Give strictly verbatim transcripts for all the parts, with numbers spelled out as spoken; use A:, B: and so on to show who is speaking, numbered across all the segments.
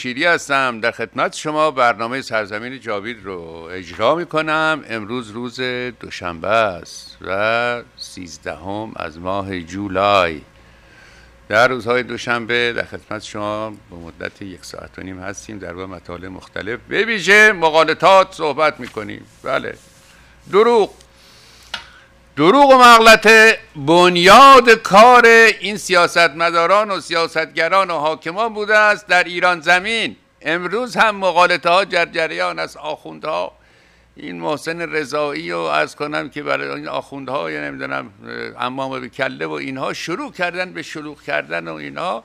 A: شیری هستم، در خدمت شما برنامه سرزمین جاوید رو اجرا می کنم. امروز روز دوشنبه است و سیزدهم از ماه جولای. در روزهای دوشنبه در خدمت شما به مدت یک ساعت و نیم هستیم، در با مطالب مختلف به ویژه مغالطات صحبت می کنیم. بله، دروغ دروغ و مغلطه بنیاد کار این سیاستمداران و سیاستگران و حاکمان بوده است در ایران زمین. امروز هم مغالطه ها در جریان است. آخوندها، این محسن رضایی و عرض کنم که برای این آخوندها یا نمیدونم امام به کله و اینها شروع کردن به شلوغ کردن و اینها،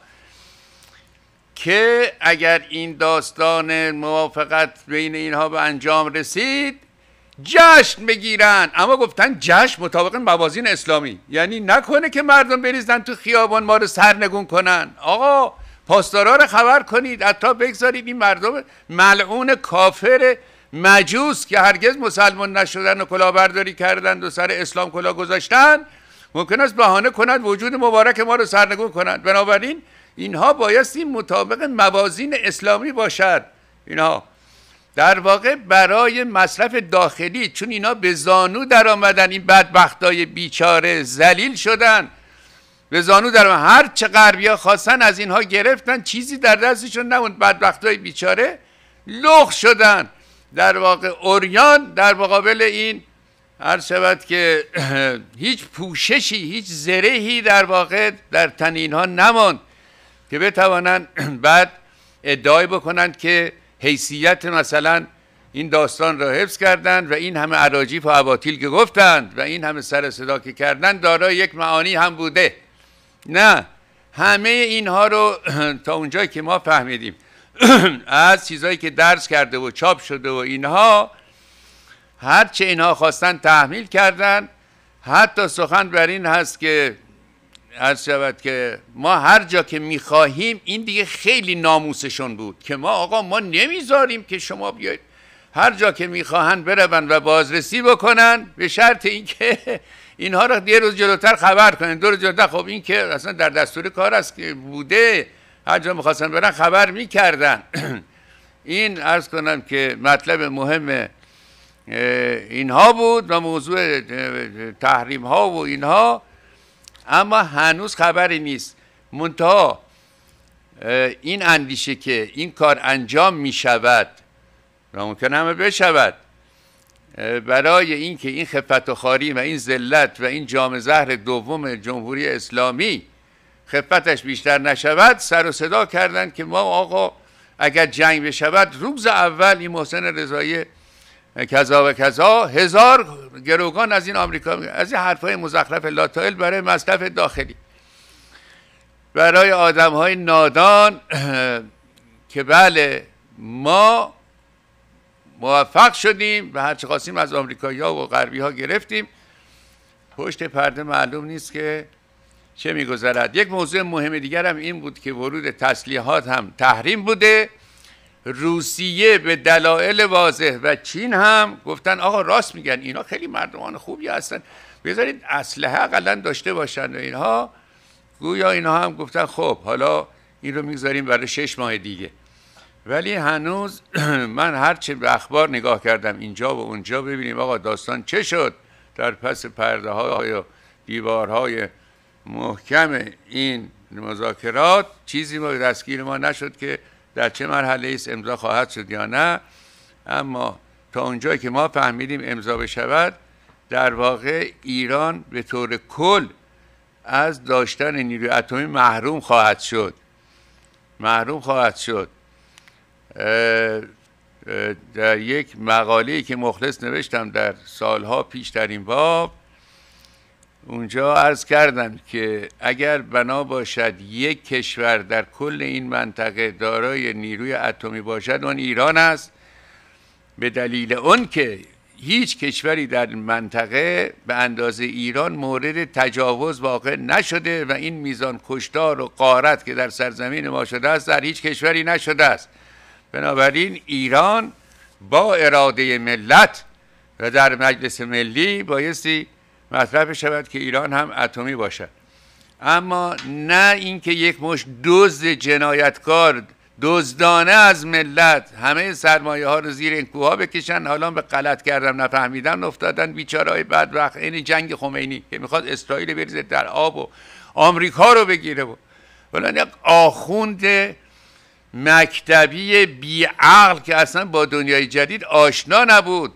A: که اگر این داستان موافقت بین اینها به انجام رسید جشن بگیرن. اما گفتن جشن مطابق موازین اسلامی، یعنی نکنه که مردم بریزن تو خیابان ما رو سرنگون کنن. آقا پاسدارا رو خبر کنید، حتی بگذارید این مردم ملعون کافر مجوس که هرگز مسلمان نشدن و کلاهبرداری کردند و سر اسلام کلاه گذاشتن، ممکن است بهانه کنند وجود مبارک ما رو سرنگون کنند. بنابراین اینها بایستی مطابق موازین اسلامی باشد. اینها در واقع برای مصرف داخلی، چون اینا به زانو در آمدن، این بدبختای بیچاره ذلیل شدن، به زانو در آمدن. هر چه غربی‌ها خواستن از اینها گرفتن، چیزی در دستشون نموند. بدبختای بیچاره لخ شدن، در واقع عریان در مقابل این. هر شود که هیچ پوششی، هیچ زرهی در واقع در تن اینها نماند که بتوانند بعد ادعای بکنند که حیثیت مثلا این داستان را حفظ کردند و این همه اراجیف و اباطیل که گفتند و این همه سر صدا که کردند دارای یک معانی هم بوده. نه، همه اینها رو تا اونجایی که ما فهمیدیم از چیزایی که درس کرده و چاپ شده و اینها، هرچه اینها خواستن تحمیل کردن. حتی سخن بر این هست که عرض شود که ما هر جا که میخواهیم، این دیگه خیلی ناموسشون بود که ما آقا ما نمیذاریم که شما بیاید، هر جا که میخواهن برون و بازرسی بکنن، به شرط اینکه اینها را یه روز جلوتر خبر کنن، دو روز جلوتر. خب این که اصلا در دستور کار است که بوده، هر جا میخواستن برن خبر میکردن. این عرض کنم که مطلب مهم اینها بود و موضوع تحریم ها و اینها. اما هنوز خبری نیست. منتها این اندیشه که این کار انجام می شود و ممکن همه بشود برای اینکه این خفت و خاری و این ذلت و این جام زهر دوم جمهوری اسلامی خفتش بیشتر نشود، سر و صدا کردن که ما آقا اگر جنگ بشود روز اول این محسن رضایی کذا و کذا، هزار گروگان از این آمریکا، از این حرفای مزخرف لاتائل برای مصرف داخلی، برای آدم های نادان که بله ما موفق شدیم و هرچه خواستیم از آمریکایی ها و غربی ها گرفتیم. پشت پرده معلوم نیست که چه میگذرد. یک موضوع مهم دیگر هم این بود که ورود تسلیحات هم تحریم بوده. روسیه به دلایل واضح و چین هم گفتن آقا راست میگن، اینا خیلی مردمان خوبی هستن، بذارید اسلحه اقلا داشته باشن و اینها. گویا اینها هم گفتن خب حالا این رو میگذاریم برای شش ماه دیگه. ولی هنوز من هرچه به اخبار نگاه کردم اینجا و اونجا، ببینیم آقا داستان چه شد در پس پرده های و دیوارهای محکم این مذاکرات. چیزی ما دستگیر ما نشد که در چه مرحله ایست امضا خواهد شد یا نه. اما تا اونجایی که ما فهمیدیم امضا بشود، در واقع ایران به طور کل از داشتن نیروی اتمی محروم خواهد شد محروم خواهد شد در یک مقاله‌ای که مخلص نوشتم در سالها پیش در این باب، اونجا عرض کردم که اگر بنا باشد یک کشور در کل این منطقه دارای نیروی اتمی باشد، اون ایران است، به دلیل اون که هیچ کشوری در منطقه به اندازه ایران مورد تجاوز واقع نشده و این میزان کشتار و غارت که در سرزمین ما شده است در هیچ کشوری نشده است. بنابراین ایران با اراده ملت و در مجلس ملی بایستی مطرح شود که ایران هم اتمی باشد. اما نه اینکه یک مشت دزد جنایتکار دزدانه از ملت همه سرمایه ها رو زیر این کوه ها بکشن، حالا به غلط کردم نفهمیدن افتادن بیچاره‌های بدبخت. این جنگ خمینی که میخواد اسرائیل بریزه در آب و آمریکا رو بگیره و ولن یک آخوند مکتبی بیعقل که اصلا با دنیای جدید آشنا نبود،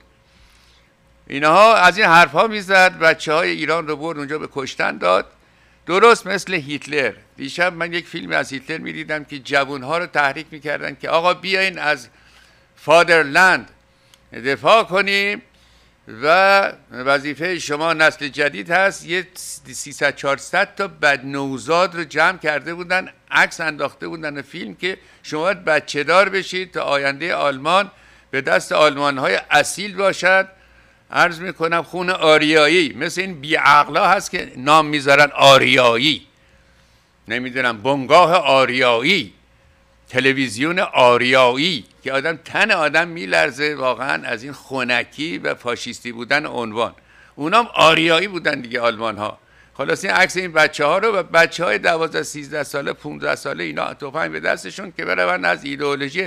A: اینها از این حرف ها میزد، بچه های ایران رو برد اونجا به کشتن داد، درست مثل هیتلر. دیشب من یک فیلم از هیتلر میدیدم که جوان ها رو تحریک میکردن که آقا بیاین از فادرلند دفاع کنیم و وظیفه شما نسل جدید هست. یه سیصد چهارصد تا بدنوزاد رو جمع کرده بودن، عکس انداخته بودن فیلم که شما باید بچه دار بشید تا آینده آلمان به دست آلمان های اصیل باشد. عرض میکنم خون آریایی، مثل این بیعقلا هست که نام میذارن آریایی، نمیدونم بنگاه آریایی، تلویزیون آریایی، که آدم تن آدم میلرزه واقعا از این خنکی و فاشیستی بودن عنوان. اونام آریایی بودن دیگه آلمان ها. خلاص این عکس این بچه ها رو و بچه های دوازده سیزده ساله پونزده ساله اینا تفنگ به دستشون که برن از ایدئولوژی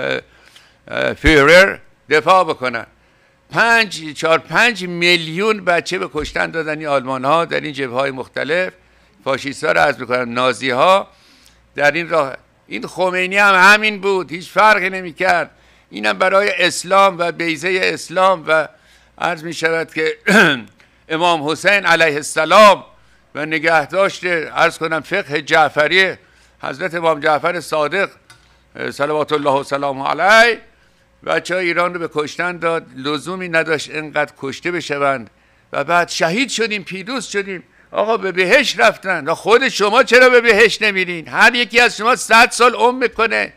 A: فیورر دفاع بکنن. پنج چهار پنج میلیون بچه به کشتن دادن این آلمان ها در این جبهه های مختلف. فاشیست ها رو عرض میکنم، نازی ها در این راه. این خمینی هم همین بود، هیچ فرقی نمی کرد. اینم برای اسلام و بیضه اسلام و عرض می شود که امام حسین علیه السلام و نگهداشت عرض کنم فقه جعفری حضرت امام جعفر صادق صلوات الله و سلام علیه بچه های ایران رو به کشتن داد. لزومی نداشت اینقدر کشته بشوند و بعد شهید شدیم، پیروز شدیم. آقا به بهشت رفتن، خود شما چرا به بهشت نمیرین؟ هر یکی از شما صد سال عمر میکنه.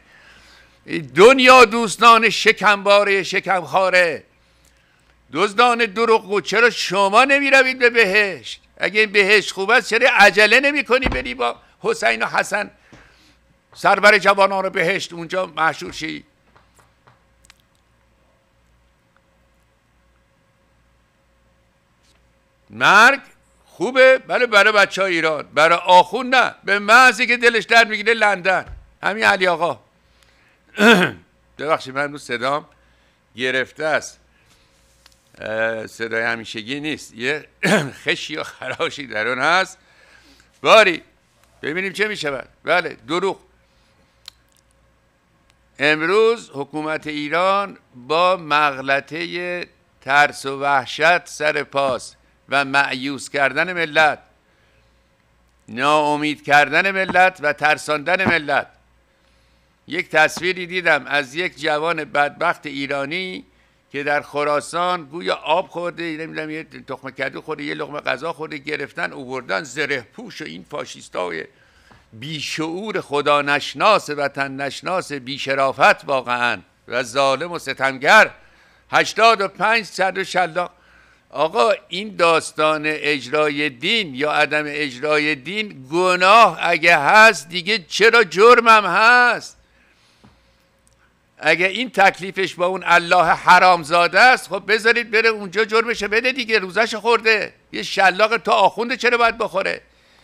A: دنیا دوستان شکمباره شکمخواره دزدان دروغگو، چرا شما نمیروید به بهشت؟ اگه این بهشت خوب است چرا عجله نمی کنی بری با حسین و حسن سرور جوانان رو بهشت اونجا محشور شی؟ مرگ خوبه بله برای بچه های ایران، برای آخون نه، به محضی که دلش در میگیره لندن. همین علی آقا ببخشید من رو صدام گرفته است، صدای همیشگی نیست، یه خشی و خراشی در اون هست. باری ببینیم چه میشود. بله دروغ. امروز حکومت ایران با مغلطه ترس و وحشت سر پاس و مأیوس کردن ملت، ناامید کردن ملت و ترساندن ملت. یک تصویری دیدم از یک جوان بدبخت ایرانی که در خراسان گویا آب خورده، نمیدونم یه تخم کدو خورده، یه لقمه غذا خورده، گرفتن اووردن زره پوش و این فاشیستای بیشعور خدا نشناس وطن نشناس بیشرافت واقعا و ظالم و ستمگر هشتاد و پنج صد شلاق. آقا این داستان اجرای دین یا عدم اجرای دین گناه اگه هست دیگه چرا جرمم هست؟ اگه این تکلیفش با اون الله حرامزاده است خب بذارید بره اونجا جرمشه بده دیگه، روزش خورده. یه شلاق تا آخونده چرا باید بخوره؟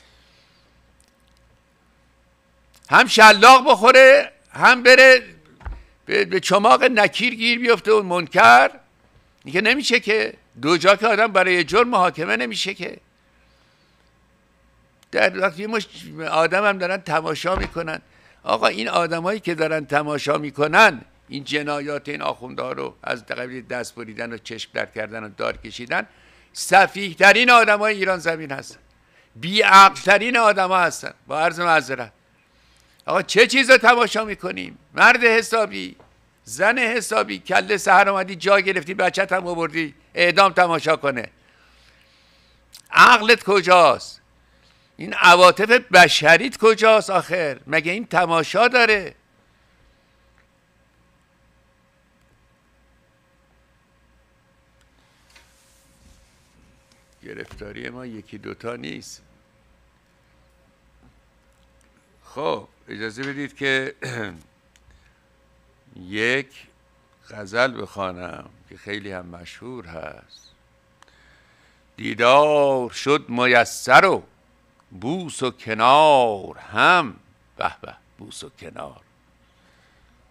A: هم شلاق بخوره هم بره به چماق نکیر گیر بیفته اون منکر. دیگه نمیشه که دو جا که آدم برای جرم محاکمه نمیشه که. در وقتی مش آدم هم دارن تماشا میکنن. آقا این آدمایی که دارن تماشا میکنن این جنایات این آخوندها رو از قبیل دست بریدن و چشم در کردن و دار کشیدن، سفیه ترین آدمای ایران زمین هستن، بی‌عقل ترین آدما هستن. با عرض معذرت آقا چه چیز رو تماشا میکنیم؟ مرد حسابی، زن حسابی، کله سحر اومدی جا گرفتی بچت هم آوردی اعدام تماشا کنه. عقلت کجاست؟ این عواطف بشریت کجاست آخر؟ مگه این تماشا داره؟ گرفتاری ما یکی دوتا نیست. خب اجازه بدید که یک غزل بخوانم که خیلی هم مشهور هست. دیدار شد میسر و بوس و کنار هم، به به بوس و کنار.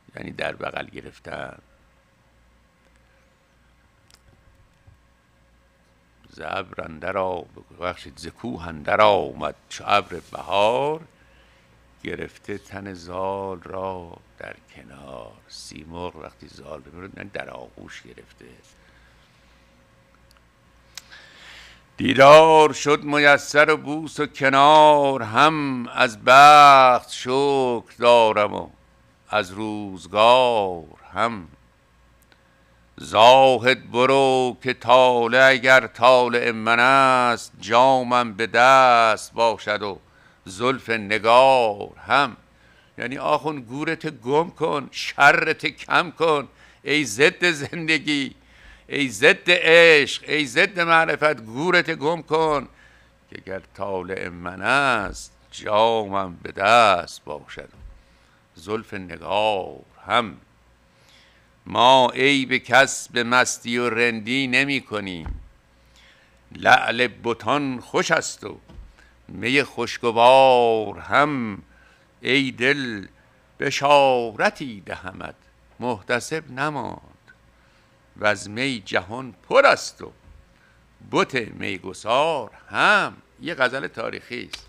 A: یعنی در بغل گرفتن. ز ابر اندر آ ببخشید ز کوه اندر آمد چو ابر بهار، گرفته تن زال را در کنار. سیمرغ وقتی زال ببینید در آغوش گرفته. دیدار شد میسر و بوس و کنار، هم از بخت شکر دارم و از روزگار هم. زاهد برو که طالع اگر طالع من است، جامم به دست باشد و زلف نگار هم. یعنی آخون گورت گم کن، شرت کم کن ای ضد زندگی، ای ضد عشق، ای ضد معرفت، گورت گم کن که اگر طالع من است، جامم به دست باشد زلف نگار هم. ما عیب کس به مستی و رندی نمی کنیم، لعل بتان خوش است و می خوشگوار هم. ای دل بشارتی دهمت محتسب نماند، و از می جهان پر است و بت میگسار هم. یه غزل تاریخی است.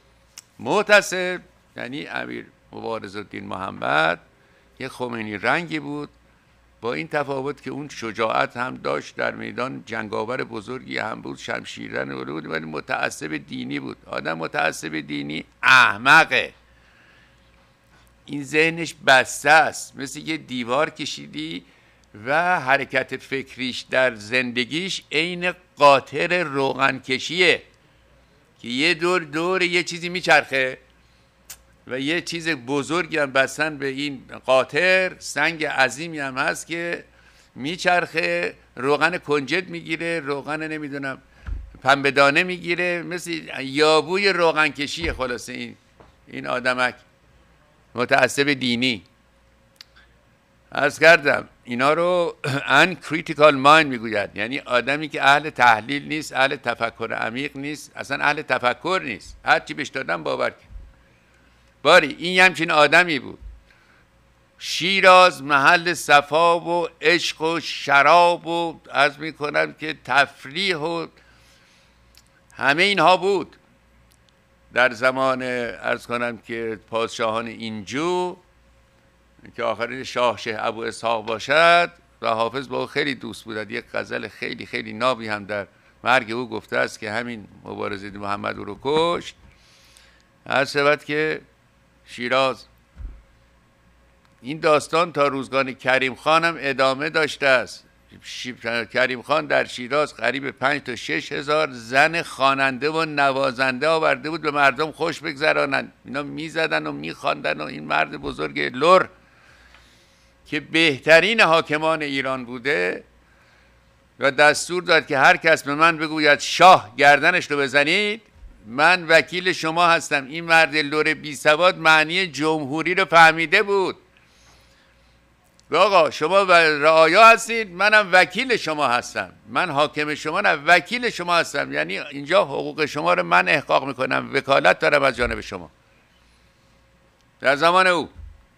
A: محتسب یعنی امیر مبارزالدین محمد یه خمینی رنگی بود، با این تفاوت که اون شجاعت هم داشت، در میدان جنگاور بزرگی هم بود، شمشیرزن بود، ولی متعصب دینی بود. آدم متعصب دینی احمقه، این ذهنش بسته است، مثل یه دیوار کشیدی و حرکت فکریش در زندگیش عین قاطر روغن کشیه که یه دور دور یه چیزی میچرخه و یه چیز بزرگی هم بستن به این قاطر، سنگ عظیمی هم هست که میچرخه، روغن کنجد میگیره، روغن نمیدونم پنبه دانه میگیره، مثل یابوی روغن کشیه. خلاصه این این آدمک متعصب دینی. عرض کردم اینا رو ان کریتیکال مایند میگوید، یعنی آدمی که اهل تحلیل نیست، اهل تفکر عمیق نیست، اصلا اهل تفکر نیست، هر چی بهش دادن باور کن. باری این همچین آدمی بود. شیراز محل صفا و عشق و شراب و عرض میکنم که تفریح و همه اینها بود در زمان عرض کنم که پادشاهان اینجو، که آخرین شاه شه ابو اسحاق باشد و حافظ با او خیلی دوست بودند. یک غزل خیلی خیلی نابی هم در مرگ او گفته است که همین مبارزالدین محمد او رو کشت. هر شود که شیراز، این داستان تا روزگار کریم خان هم ادامه داشته است. کریم خان در شیراز قریب پنج تا شش هزار زن خواننده و نوازنده آورده بود به مردم خوش بگذرانند. اینا میزدن و میخواندن و این مرد بزرگ لر که بهترین حاکمان ایران بوده و دستور داد که هر کس به من بگوید شاه گردنش رو بزنید، من وکیل شما هستم. این مرد لر بی سواد معنی جمهوری رو فهمیده بود. آقا شما رعایا هستید، منم وکیل شما هستم، من حاکم شما نه وکیل شما هستم، یعنی اینجا حقوق شما رو من احقاق میکنم، وکالت دارم از جانب شما. در زمان او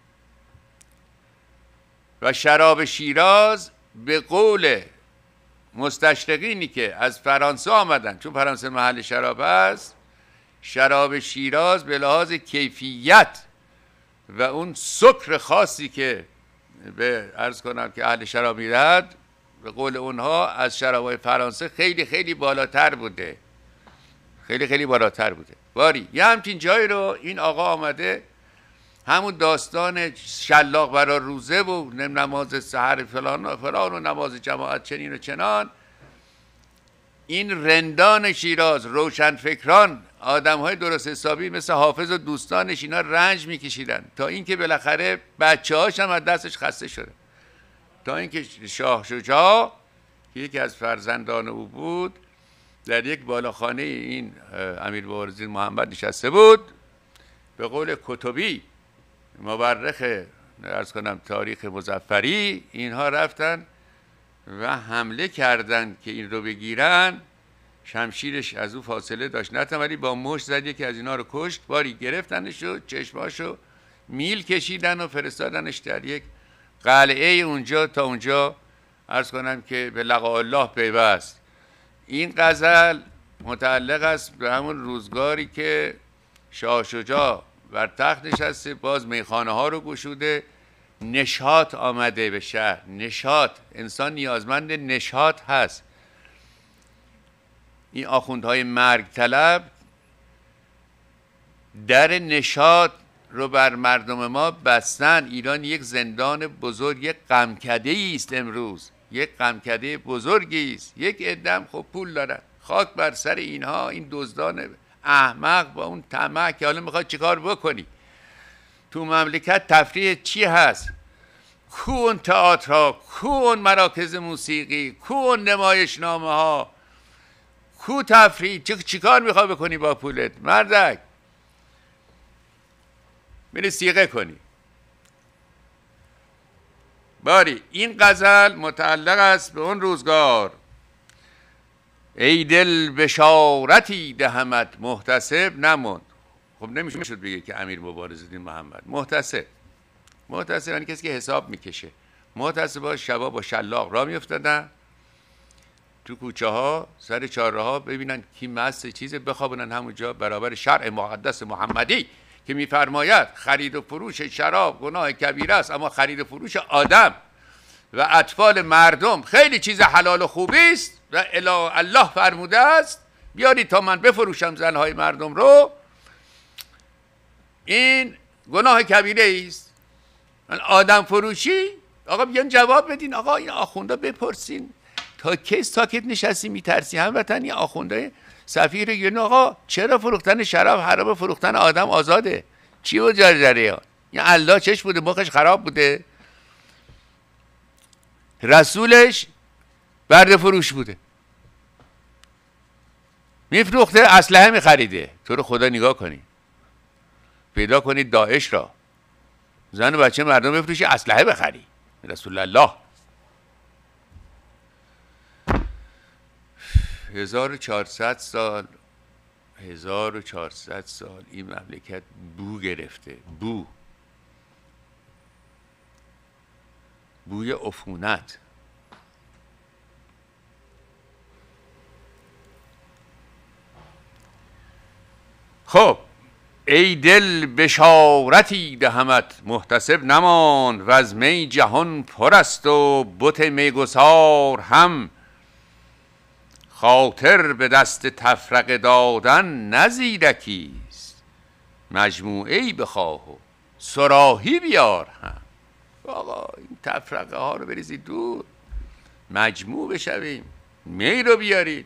A: و شراب شیراز به قول مستشرقینی که از فرانسه آمدن، چون فرانسه محل شراب است، شراب شیراز به لحاظ کیفیت و اون سکر خاصی که به عرض کنم که اهل شراب میدهد، به قول اونها از شرابهای فرانسه خیلی خیلی بالاتر بوده، خیلی خیلی بالاتر بوده. باری یه همچین جایی رو این آقا آمده، همون داستان شلاق برا روزه و نماز سحر فلان و فلان و نماز جماعت چنین و چنان، این رندان شیراز، روشنفکران، آدم های درست حسابی مثل حافظ و دوستانش، اینا رنج میکشیدن تا اینکه بالاخره بچه هاش هم از دستش خسته شده، تا اینکه شاه شجاع که یکی از فرزندان او بود در یک بالاخانه این امیر مبارزالدین محمد نشسته بود. به قول کتبی مورخ عرض کنم تاریخ مظفری، اینها رفتن و حمله کردن که این رو بگیرن، شمشیرش از او فاصله داشت نتن، ولی با مشت زد یکی از اینا رو کشت. باری گرفتنش و چشماشو میل کشیدن و فرستادنش در یک قلعه اونجا تا اونجا عرض کنم که به لقاء الله پیوست. این غزل متعلق است به همون روزگاری که شاه شجاع بر تخت نشسته، باز میخانه ها رو گشوده، نشاط آمده به شهر. نشاط، انسان نیازمند نشاط هست. این آخوندهای مرگ طلب در نشاط رو بر مردم ما بستن. ایران یک زندان بزرگ، یک غمکده است امروز، یک غمکده بزرگی است. یک عدم خب پول دارن، خاک بر سر اینها، این دزدان احمق با اون طمع که حالا میخواد چیکار بکنی. تو مملکت تفریح چی هست؟ کو اون تئاترها، کو اون مراکز موسیقی، کو اون نمایشنامه ها، کو تفریح؟ چیکار میخوای بکنی با پولت مردک؟ میری سیغه کنی. باری این غزل متعلق است به اون روزگار. ای دل بشارتی دهمت، محتسب نموند. خب نمیشه شد بگه که امیر مبارزالدین محمد محتسب. محتسب یعنی کسی که حساب میکشه. محتسبا شبا با شلاق راه میافتادن تو کوچه ها، سر چهارراه ها، ببینن کی مست چیزه، بخوابونن همونجا برابر شرع مقدس محمدی که میفرماید خرید و فروش شراب گناه کبیره است، اما خرید و فروش آدم و اطفال مردم خیلی چیز حلال و خوبی است و الله فرموده است بیارید تا من بفروشم زنهای مردم رو. این گناه کبیره است. آدم فروشی، آقا بیان جواب بدین. آقا این آخونده بپرسین تا کی ساکت نشستی میترسی؟ هموطنی این آخونده سفیر یون آقا چرا فروختن شراب حرام، فروختن آدم آزاده؟ چی بود جریان؟ این الله چش بوده، مخش خراب بوده؟ رسولش برده فروش بوده، میفروخته، اسلحه میخریده. تو رو خدا نگاه کنی، پیدا کنید داعش را، زن و بچه مردم بفروشی، اسلحه بخری. رسول الله هزار و چهارصد سال هزار و چهارصد سال این مملکت بو گرفته. بو بوی عفونت. خب ای دل بشارتی دهمت، محتسب نماند و از می جهان پر است و بت میگسار هم. خاطر به دست تفرقه دادن نه زیرکیست، مجموعه‌ای بخواه و صراحی بیار هم. آقا این تفرقه ها رو بریزید دور، مجموع بشویم، می رو بیارید.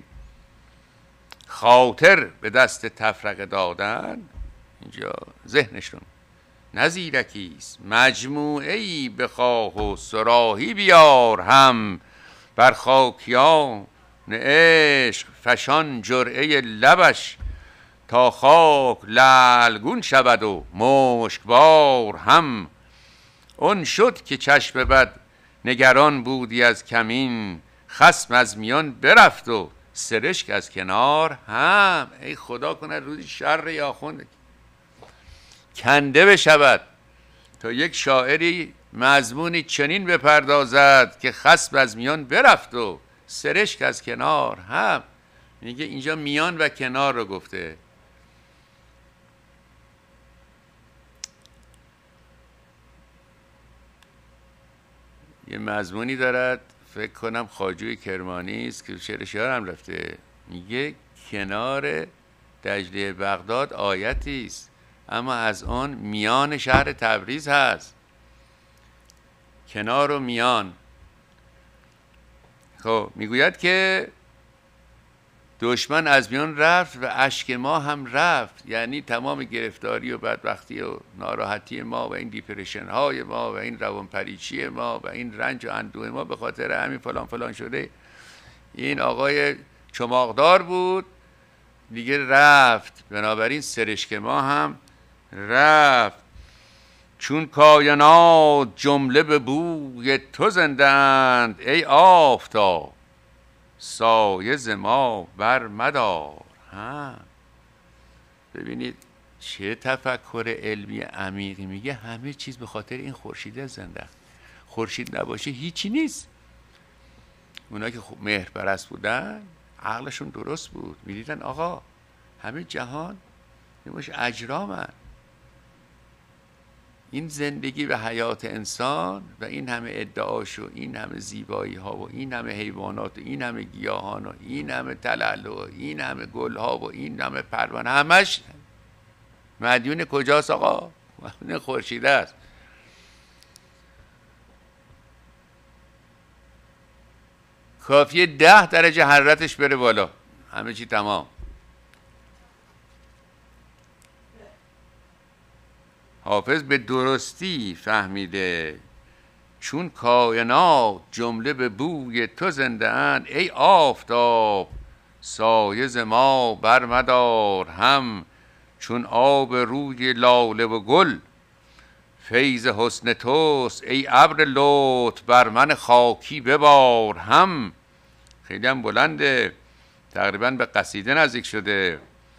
A: خاطر به دست تفرقه دادن، اینجا ذهنشون، نه زیرکیست، مجموعه‌ای بخواه و صراحی بیار هم. بر خاکیان عشق فشان جرعه لبش، تا خاک لعلگون شود و مشکبار هم. اون شد که چشم بد نگران بودی از کمین، خصم از میان برفت و سرشک از کنار هم. ای خدا کنه روزی شر یا آخوند کنده بشود تا یک شاعری مضمونی چنین بپردازد که خصم از میان برفت و سرشک از کنار هم. میگه اینجا میان و کنار رو گفته. یه مضمونی دارد، فکر کنم خواجوی کرمانی است که شعر شعر هم رفته، میگه کنار دجله بغداد آیتی است، اما از آن میان شهر تبریز هست. کنار و میان. خب میگوید که دشمن از میان رفت و اشک ما هم رفت، یعنی تمام گرفتاری و بدبختی و ناراحتی ما و این دیپرشن های ما و این روانپریچی ما و این رنج و اندوه ما به خاطر همین فلان فلان شده. این آقای چماقدار بود دیگه رفت، بنابراین سرشک ما هم رفت. چون کائنات جمله به بوی تو زندند، ای آفتاب سایه ز ما بر مدار هم. ببینید چه تفکر علمی عمیقی میگه. همه چیز به خاطر این خورشید زنده. خورشید نباشه هیچی نیست. اونا که مهر پرست بودن عقلشون درست بود، میدیدن آقا همه جهان نماش اجرامن، این زندگی و حیات انسان و این همه ادعاش و این همه زیبایی ها و این همه حیوانات و این همه گیاهان و این همه تلال و این همه گل ها و این همه پروانه، همش مدیون کجاست آقا؟ مدیون خورشید است. کافیه ده درجه حرارتش بره بالا همه چی تمام. حافظ به درستی فهمیده چون کائنات جمله به بوی تو زنده اند، ای آفتاب سایه ز ما برمدار هم، چون آب روی لاله و گل فیض حسن توست، ای ابر لطف بر من خاکی ببار هم. خیلی هم بلنده، تقریبا به قصیده نزدیک شده.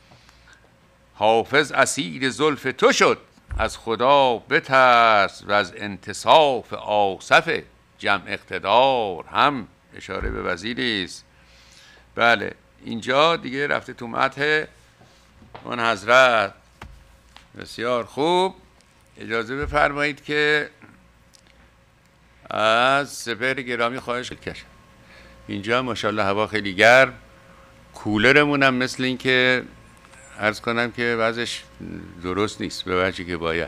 A: حافظ اسیر زلف تو شد، از خدا بترس و از انتصاف آصف جمع اقتدار هم. اشاره به وزیری است. بله اینجا دیگه رفته تو مدح اون حضرت. بسیار خوب. اجازه بفرمایید که از سپهر گرامی خواهش کنم. اینجا ماشاءالله هوا خیلی گرم، کولرمون هم مثل این که عرض کنم که وضعش درست نیست به وجهی که باید.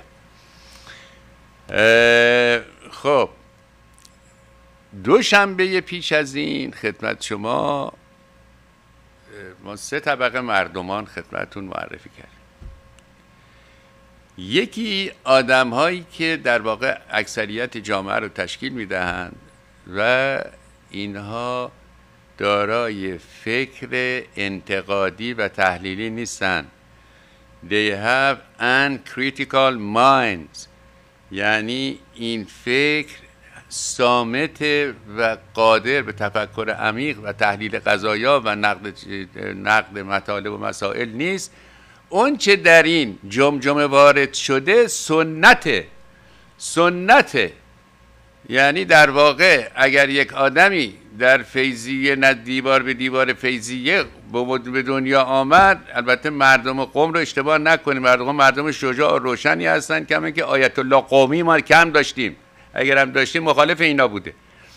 A: خب دو شنبه پیش از این خدمت شما ما سه طبقه مردمان خدمتتون معرفی کردیم. یکی آدم هایی که در واقع اکثریت جامعه رو تشکیل میدهند و اینها دارای فکر انتقادی و تحلیلی نیستند. They have uncritical minds، یعنی این فکر صامت و قادر به تفکر عمیق و تحلیل قضایا و نقد نقد مطالب و مسائل نیست. اون چه در این جمجمه وارد شده سنته سنته یعنی در واقع اگر یک آدمی در فیضیه نه دیوار به دیوار فیضیه به دنیا آمد، البته مردم قم رو اشتباه نکنیم، مردم مردم شجاع و روشنی هستن، کما که آیت الله قومی ما کم داشتیم، اگر هم داشتیم مخالف اینا بوده.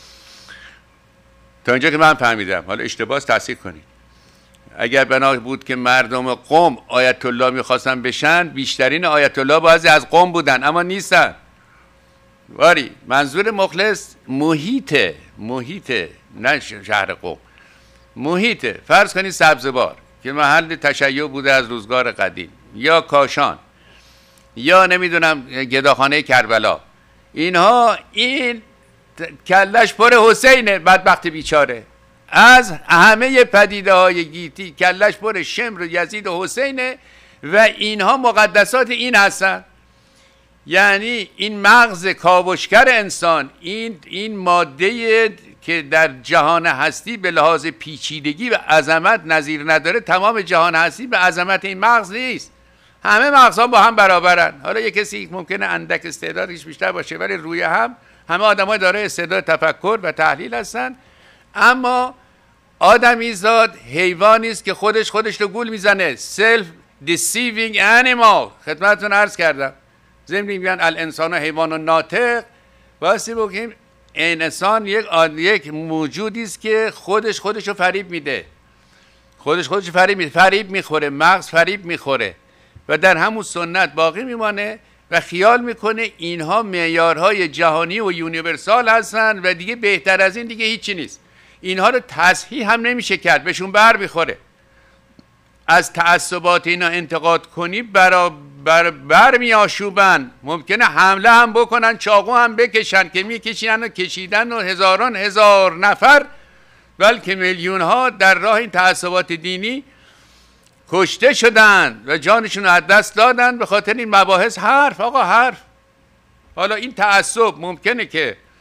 A: تا اینجا که من فهمیدم، حالا اشتباه تحصیل کنید. اگر بنا بود که مردم قم آیت الله میخواستن بشن، بیشترین آیت الله بعضی از قم بودن اما نیستن. واری منظور مخلص محیطه محیطه نه شهر قم، محیطه. فرض کنید سبزوار که محل تشیع بوده از روزگار قدیم، یا کاشان، یا نمیدونم گداخانه کربلا، اینها این کلش پر حسینه، بدبخت بیچاره. از همه پدیده های گیتی کلش پر شمر و یزید و حسینه و اینها مقدسات این هستن. یعنی این مغز کاوشگر انسان، این این ماده که در جهان هستی به لحاظ پیچیدگی و عظمت نظیر نداره، تمام جهان هستی به عظمت این مغز نیست. همه مغزها با هم برابرن. حالا یک کسی ممکنه اندک استعدادش بیشتر باشه، ولی روی هم همه آدم‌ها دارای استعداد تفکر و تحلیل هستن. اما آدمی زاد حیوانی است که خودش خودش رو گول میزنه. self deceiving animal. خدمتتون عرض کردم. ضمن میگن الانسان حیوان ناطق، واسه بگیم این انسان یک یک موجودی است که خودش خودش رو فریب میده. خودش خودش رو فریب میده، فریب میخوره، مغز فریب میخوره و در همون سنت باقی میمانه و خیال میکنه اینها معیارهای جهانی و یونیورسال هستن و دیگه بهتر از این دیگه هیچی نیست. اینها رو تصحیح هم نمیشه کرد، بهشون بر میخوره. از تعصبات اینا انتقاد کنی برا بر, بر می آشوبن، ممکنه حمله هم بکنن، چاقو هم بکشن که میکشیدن و کشیدن و هزاران هزار نفر بلکه میلیون ها در راه این تعصبات دینی کشته شدن و جانشون رو از دست دادن به خاطر این مباحث. حرف آقا حرف. حالا این تعصب ممکنه که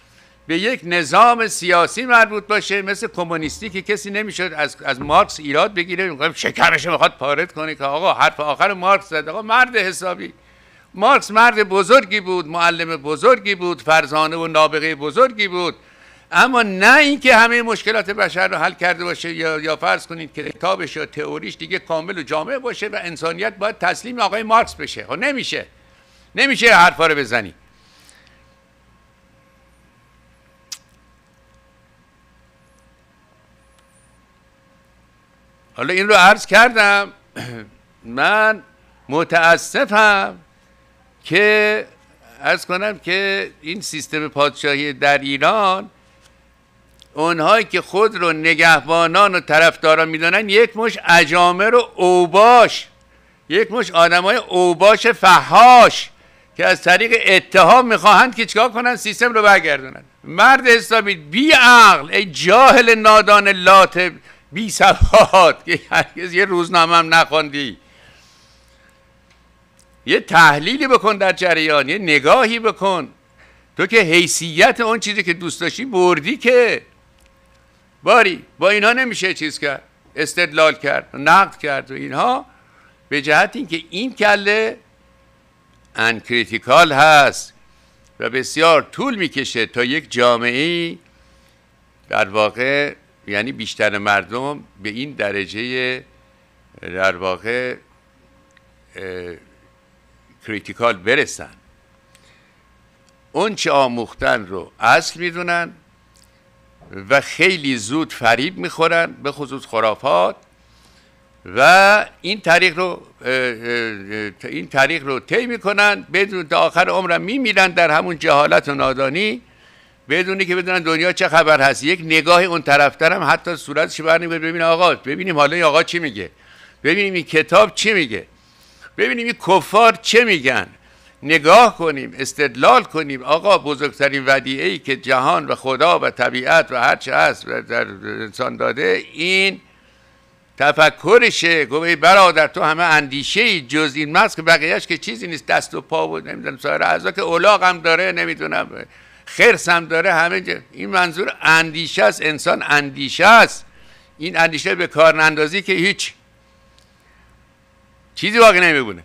A: به یک نظام سیاسی مربوط باشه مثل کمونیستی که کسی نمیشد از از مارکس ایراد بگیره، میگم شکرش میخواد پارد کنه که آقا حرف آخر مارکس زد. آقا مرد حسابی، مارکس مرد بزرگی بود، معلم بزرگی بود، فرزانه و نابغه بزرگی بود، اما نه اینکه همه مشکلات بشر رو حل کرده باشه یا یا فرض کنید که کتابش یا تئوریش دیگه کامل و جامع باشه و انسانیت باید تسلیم آقای مارکس بشه. خب نمیشه، نمیشه حرفا رو بزنی. حالا این رو عرض کردم. من متاسفم که عرض کنم که این سیستم پادشاهی در ایران، اونهایی که خود رو نگهبانان و طرفداران میدونن یک مش اجامر و اوباش، یک مش آدمای اوباش فحاش که از طریق اتهام میخواهند که چیکار کنن؟ سیستم رو برگردونن. مرد حسابی بی عقل، ای جاهل نادان لات بی سواد که هرگز یه روزنامه هم نخوندی، یه تحلیلی بکن در جریان، یه نگاهی بکن. تو که حیثیت اون چیزی که دوست داشتی بردی، که باری با اینها نمیشه چیز کرد، استدلال کرد، نقد کرد و اینها، به جهت اینکه این کله انکریتیکال هست و بسیار طول میکشه تا یک جامعه در واقع، یعنی بیشتر مردم به این درجه در واقع کریتیکال برسن. اون چه آموختن رو اصل میدونن و خیلی زود فریب میخورن، به خصوص خرافات، و این طریق رو این طریق رو طی میکنن، بدون تا آخر عمرم میمیرن در همون جهالت و نادانی، بدونی که بدونن دنیا چه خبر هست. یک نگاه اون طرفتر هم حتی صورتش برنمی‌گیره، ببینیم آقا، ببینیم حالا این آقا چی میگه، ببینیم این کتاب چی میگه، ببینیم این کفار چه میگن، نگاه کنیم، استدلال کنیم. آقا بزرگترین ودیعه‌ای که جهان و خدا و طبیعت و هر چه هست در انسان داده این تفکرشه. گوی برادر تو همه اندیشه جز این مغز که بقیهش که چیزی نیست، دست و پا بود، نمیدونم سایر اعضا که الاغ هم داره، نمیدونم خرس هم داره، همه جا. این منظور اندیشه است، انسان اندیشه است. این اندیشه به کار نندازی که هیچ چیزی واقعی نمیبونه.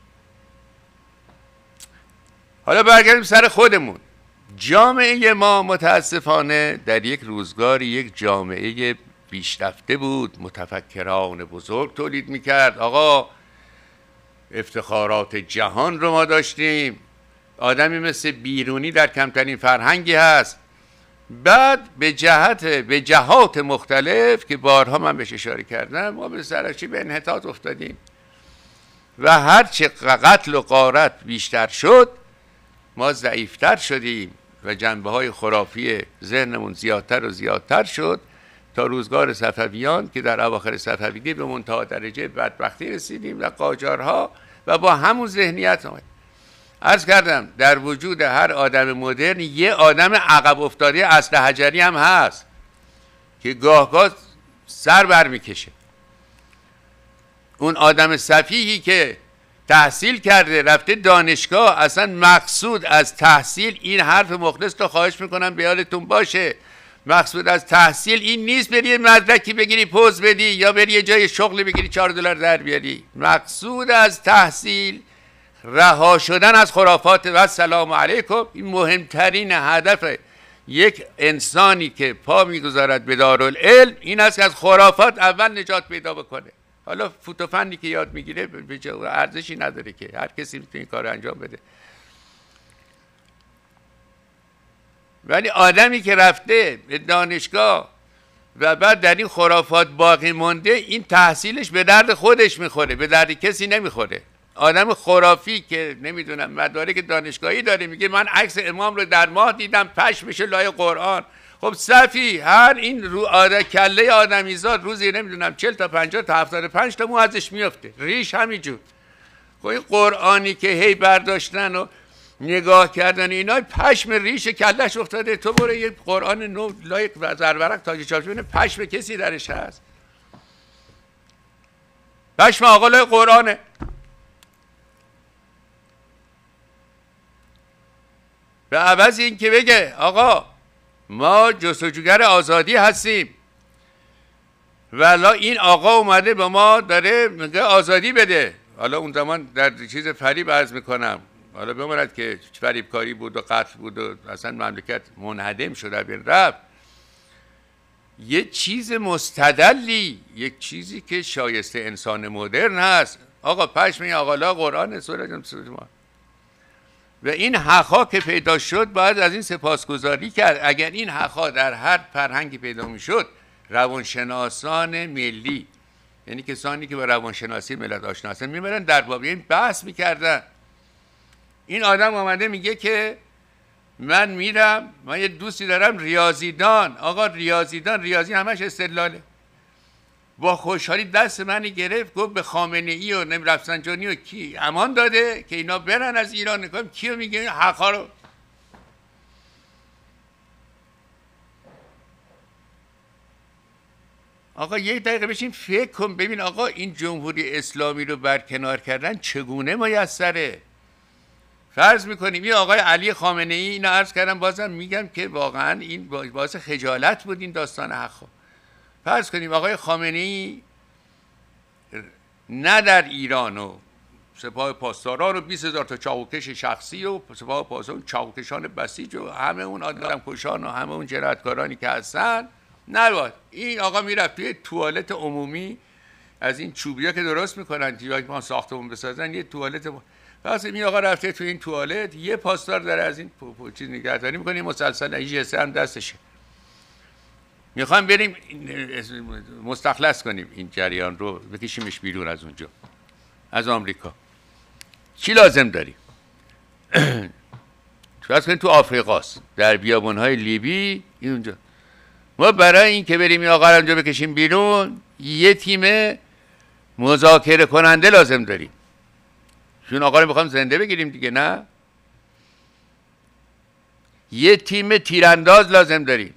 A: حالا برگردیم سر خودمون. جامعه ما متاسفانه در یک روزگاری یک جامعه پیشرفته بود، متفکران بزرگ تولید میکرد. آقا افتخارات جهان رو ما داشتیم، آدمی مثل بیرونی در کمترین فرهنگی هست. بعد به جهت به جهات مختلف که بارها من بهش اشاره کردم، ما به سرچی به انحطاط افتادیم و هرچه قتل و غارت بیشتر شد ما ضعیفتر شدیم و جنبه های خرافی ذهنمون زیادتر و زیادتر شد تا روزگار صفویان که در اواخر صفویگی به منتهی درجه بدبختی رسیدیم و قاجارها و با همون ذهنیت آمد. عرض کردم در وجود هر آدم مدرن یه آدم عقب افتاده اصل حجری هم هست که گاه گاه سر بر میکشه. اون آدم سفیهی که تحصیل کرده رفته دانشگاه، اصلا مقصود از تحصیل، این حرف مخلص تو خواهش میکنم به یادتون باشه، مقصود از تحصیل این نیست بری مدرکی بگیری پوز بدی یا بری یه جای شغل بگیری چهار دلار در بیاری. مقصود از تحصیل رها شدن از خرافات و سلام علیکم. این مهمترین هدف یک انسانی که پا میگذارد به دارالعلم این است که از خرافات اول نجات پیدا بکنه. حالا فوتوفنی که یاد میگیره ارزشی نداره که هر کسی میتونه این کار رو انجام بده، ولی آدمی که رفته به دانشگاه و بعد در این خرافات باقی مونده، این تحصیلش به درد خودش میخوره، به درد کسی نمیخوره. آدم خرافی که نمیدونم مدارک دانشگاهی داره میگه من عکس امام رو در ماه دیدم پشمشه لای قرآن. خب صفی هر این رو آده کله آدمیزاد روزی نمیدونم چهل تا پنجاه تا هفتاد و پنج تا مو ازش میفته، ریش همینجور. خب این قرآنی که هی برداشتن و نگاه کردن اینا پشم ریش کلش افتاده، تو برو یه قرآن نو لایق و زرورق تاج چاپ ببین پشم کسی درش هست؟ پشم آقا لای قرآنه. به عوض این که بگه آقا ما جستجوگر آزادی هستیم. ولی این آقا اومده به ما داره میگه آزادی بده. حالا اون زمان در چیز فریب عرض میکنم، حالا بماند که فریبکاری بود و قتل بود و اصلا مملکت منهدم شده بین رفت. یه چیز مستدلی، یک چیزی که شایسته انسان مدرن هست. آقا پشم آقالا قرآن سوره ما و این حقا که پیدا شد باید از این سپاسگزاری کرد. اگر این حقا در هر فرهنگی پیدا میشد، روانشناسان ملی، یعنی کسانی که با روانشناسی ملت آشنا هستن، میبرن در باب این بحث میکردن. این آدم آمده میگه که من میرم، من یه دوستی دارم ریاضیدان. آقا ریاضیدان، ریاضی همش استدلاله. با خوشحالی دست منی گرفت، گفت به خامنه ای و نمی رفسنجانی و کی امان داده که اینا برن از ایران. نکنم کیو میگه؟ حقا رو. آقا یک دقیقه بشین فکر کن ببین آقا این جمهوری اسلامی رو برکنار کردن چگونه میسره؟ فرض میکنیم این آقای علی خامنه ای، اینا عرض کردم بازم میگم که واقعا این باعث خجالت بود این داستان حقا. فرض کنیم آقای خامنه ای نه در ایران و سپاه پاسداران و بیست هزار تا چاقوکش شخصی و سپاه پاسداران چاقوکشان بسیج و همه اون آدم کشان و همه اون جنایتکارانی که هستن نباید. این آقا میرفت توی توالت عمومی از این چوبیا که درست میکنن یا ما ساختمون بسازن، یه توالت م... پس این آقا رفته توی این توالت، یه پاسدار داره از این پو پو چیز نگهداری میکنه، مسلسل ایجسه هم دستشه. میخوایم بریم مستخلص کنیم این جریان رو، بکشیمش بیرون از اونجا، از آمریکا. چی لازم داریم؟ فرض کنید تو آفریقاست، در بیابان‌های لیبی این اونجا. ما برای این که بریم این آقا رو اونجا بکشیم بیرون، یه تیم مذاکره کننده لازم داریم. چون آقا رو میخوام زنده بگیریم دیگه، نه؟ یه تیم تیرانداز لازم داریم.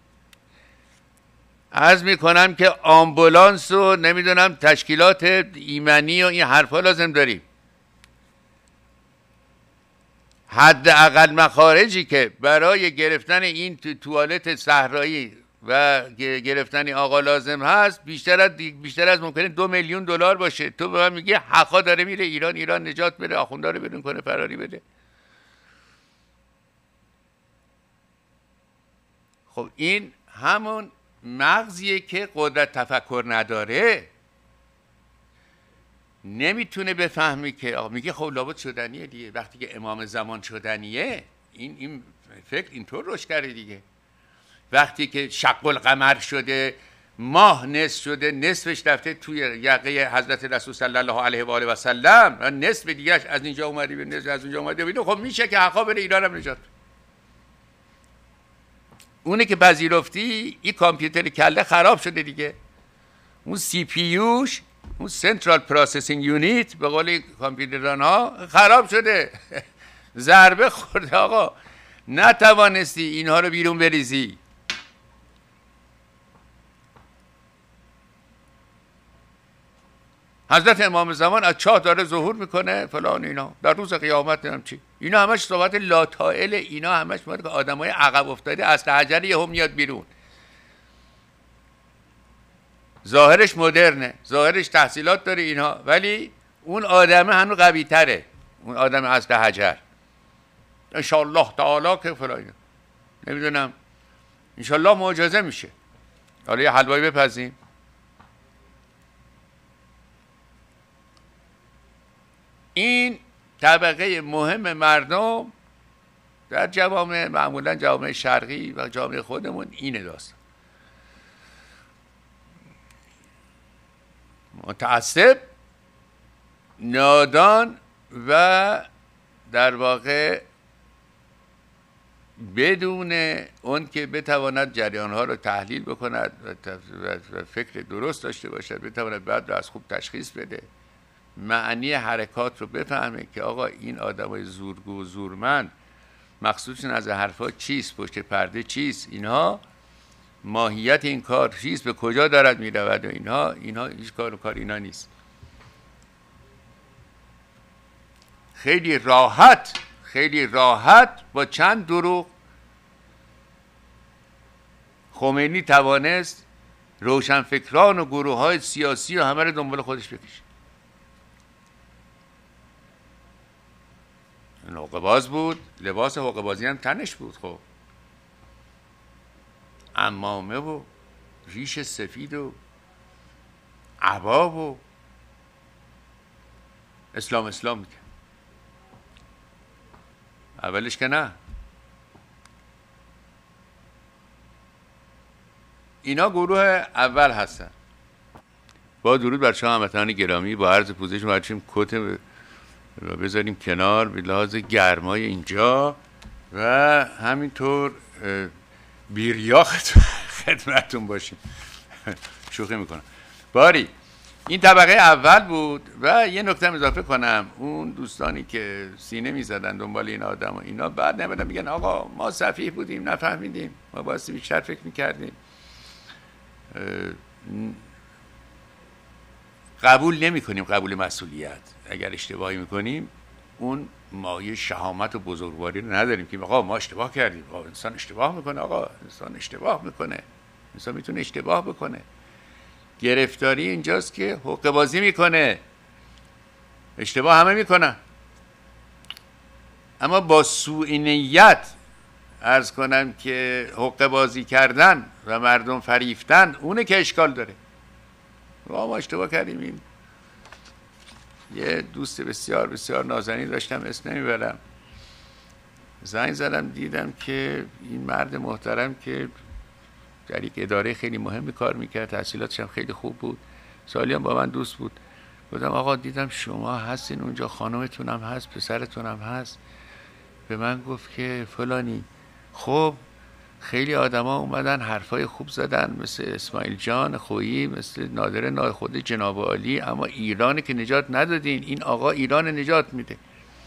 A: عرض میکنم که آمبولانس و نمیدونم تشکیلات ایمنی و این حرفا لازم داریم. حداقل مخارجی که برای گرفتن این توالت صحرایی و گرفتن آقا لازم هست بیشتر از بیشتر از ممکنه دو میلیون دلار باشه. تو به من میگی حقا داره میره ایران، ایران نجات بده، آخوندا رو بدون کنه فراری بده. خب این همون مغزیه که قدرت تفکر نداره، نمیتونه بفهمی که آقا میگه خب لابد شدنیه دیگه. وقتی که امام زمان شدنیه، این این فکر اینطور روش کرده دیگه. وقتی که شق القمر شده، ماه نصف شده، نصفش رفته توی یقه حضرت رسول صلی الله علیه و آله و سلم، نصف دیگهش از اینجا اومدی به نصف از اونجا اومدی ببین. خب میشه که حقا بره ایران هم نجات. اونه که پذیرفتی این کامپیوتر کله خراب شده دیگه. اون سی پی یوش، اون سنترال پروسسینگ یونیت به قول کامپیوتران ها خراب شده. ضربه خورده آقا، نتوانستی اینها رو بیرون بریزی. حضرت امام زمان از چاه داره ظهور میکنه فلان اینا در روز قیامت نمیم چی. اینا همش صحبت لاتائل، اینا همش مورد که آدم های عقب افتاده از حجر یه هم میاد بیرون. ظاهرش مدرنه، ظاهرش تحصیلات داره اینها، ولی اون آدمه هنوز قوی تره، اون آدم از حجر. انشاءالله تعالی که فلان اینا نمیدونم انشاءالله معجزه میشه. حالا یه حلوایی بپزیم. این طبقه مهم مردم در جوامع، معمولا جوامع شرقی و جامعه خودمون، اینه داستان. متعصب، نادان و در واقع بدون اون که بتواند جریانها رو تحلیل بکند و فکر درست داشته باشد، بتواند بعد رو از خوب تشخیص بده، معنی حرکات رو بفهمه که آقا این آدمای زورگو و زورمند مقصودشون از حرفا چیست، پشت پرده چیست، اینها ماهیت این کار چیست، به کجا دارد میرود و اینها اینها هیچ کار و کار اینا نیست. خیلی راحت خیلی راحت با چند دروغ خمینی توانست روشنفکران و گروه های سیاسی و همه رو دنبال خودش بکشه. حقه باز بود، لباس حقه بازی هم تنش بود، خب عمامه و ریش سفید و عبا و اسلام اسلام میگه. اولش که نه. اینا گروه اول هستن. با درود بر شما هموطنان گرامی، با عرض پوزش ما هرچیم کت رو بذاریم کنار به لحاظ گرمای اینجا و همینطور بیریا خدمتون باشیم. شوخی میکنم. باری این طبقه اول بود و یه نکته اضافه کنم، اون دوستانی که سینه میزدن دنبال این آدم و اینا بعد نمیدن میگن آقا ما سفیه بودیم نفهمیدیم، ما باستی بیشتر فکر میکردیم. قبول نمی کنیم، قبول مسئولیت. اگر اشتباهی میکنیم اون مایه شهامت و بزرگواری رو نداریم که آقا ما اشتباه کردیم. آقا انسان اشتباه میکنه، آقا انسان اشتباه میکنه، انسان میتونه اشتباه بکنه. گرفتاری اینجاست که حقه بازی میکنه. اشتباه همه میکنن، اما با سوء نیت عرض کنم که حقه بازی کردن و مردم فریفتن اونه که اشکال داره. ما اشتباه کردیم. این یه دوست بسیار بسیار نازنین داشتم، اسم نمیبرم، زنگ زدم دیدم که این مرد محترم که در یک اداره خیلی مهمی کار میکرد، تحصیلاتش هم خیلی خوب بود، سالی هم با من دوست بود. گفتم آقا دیدم شما هستین اونجا، خانمتون هم هست، پسرتون هم هست. به من گفت که فلانی. خب خیلی آدما اومدن حرفای خوب زدن، مثل اسماعیل جان خویی، مثل نادر ناخود جناب عالی، اما ایران که نجات ندادین. این آقا ایران نجات میده،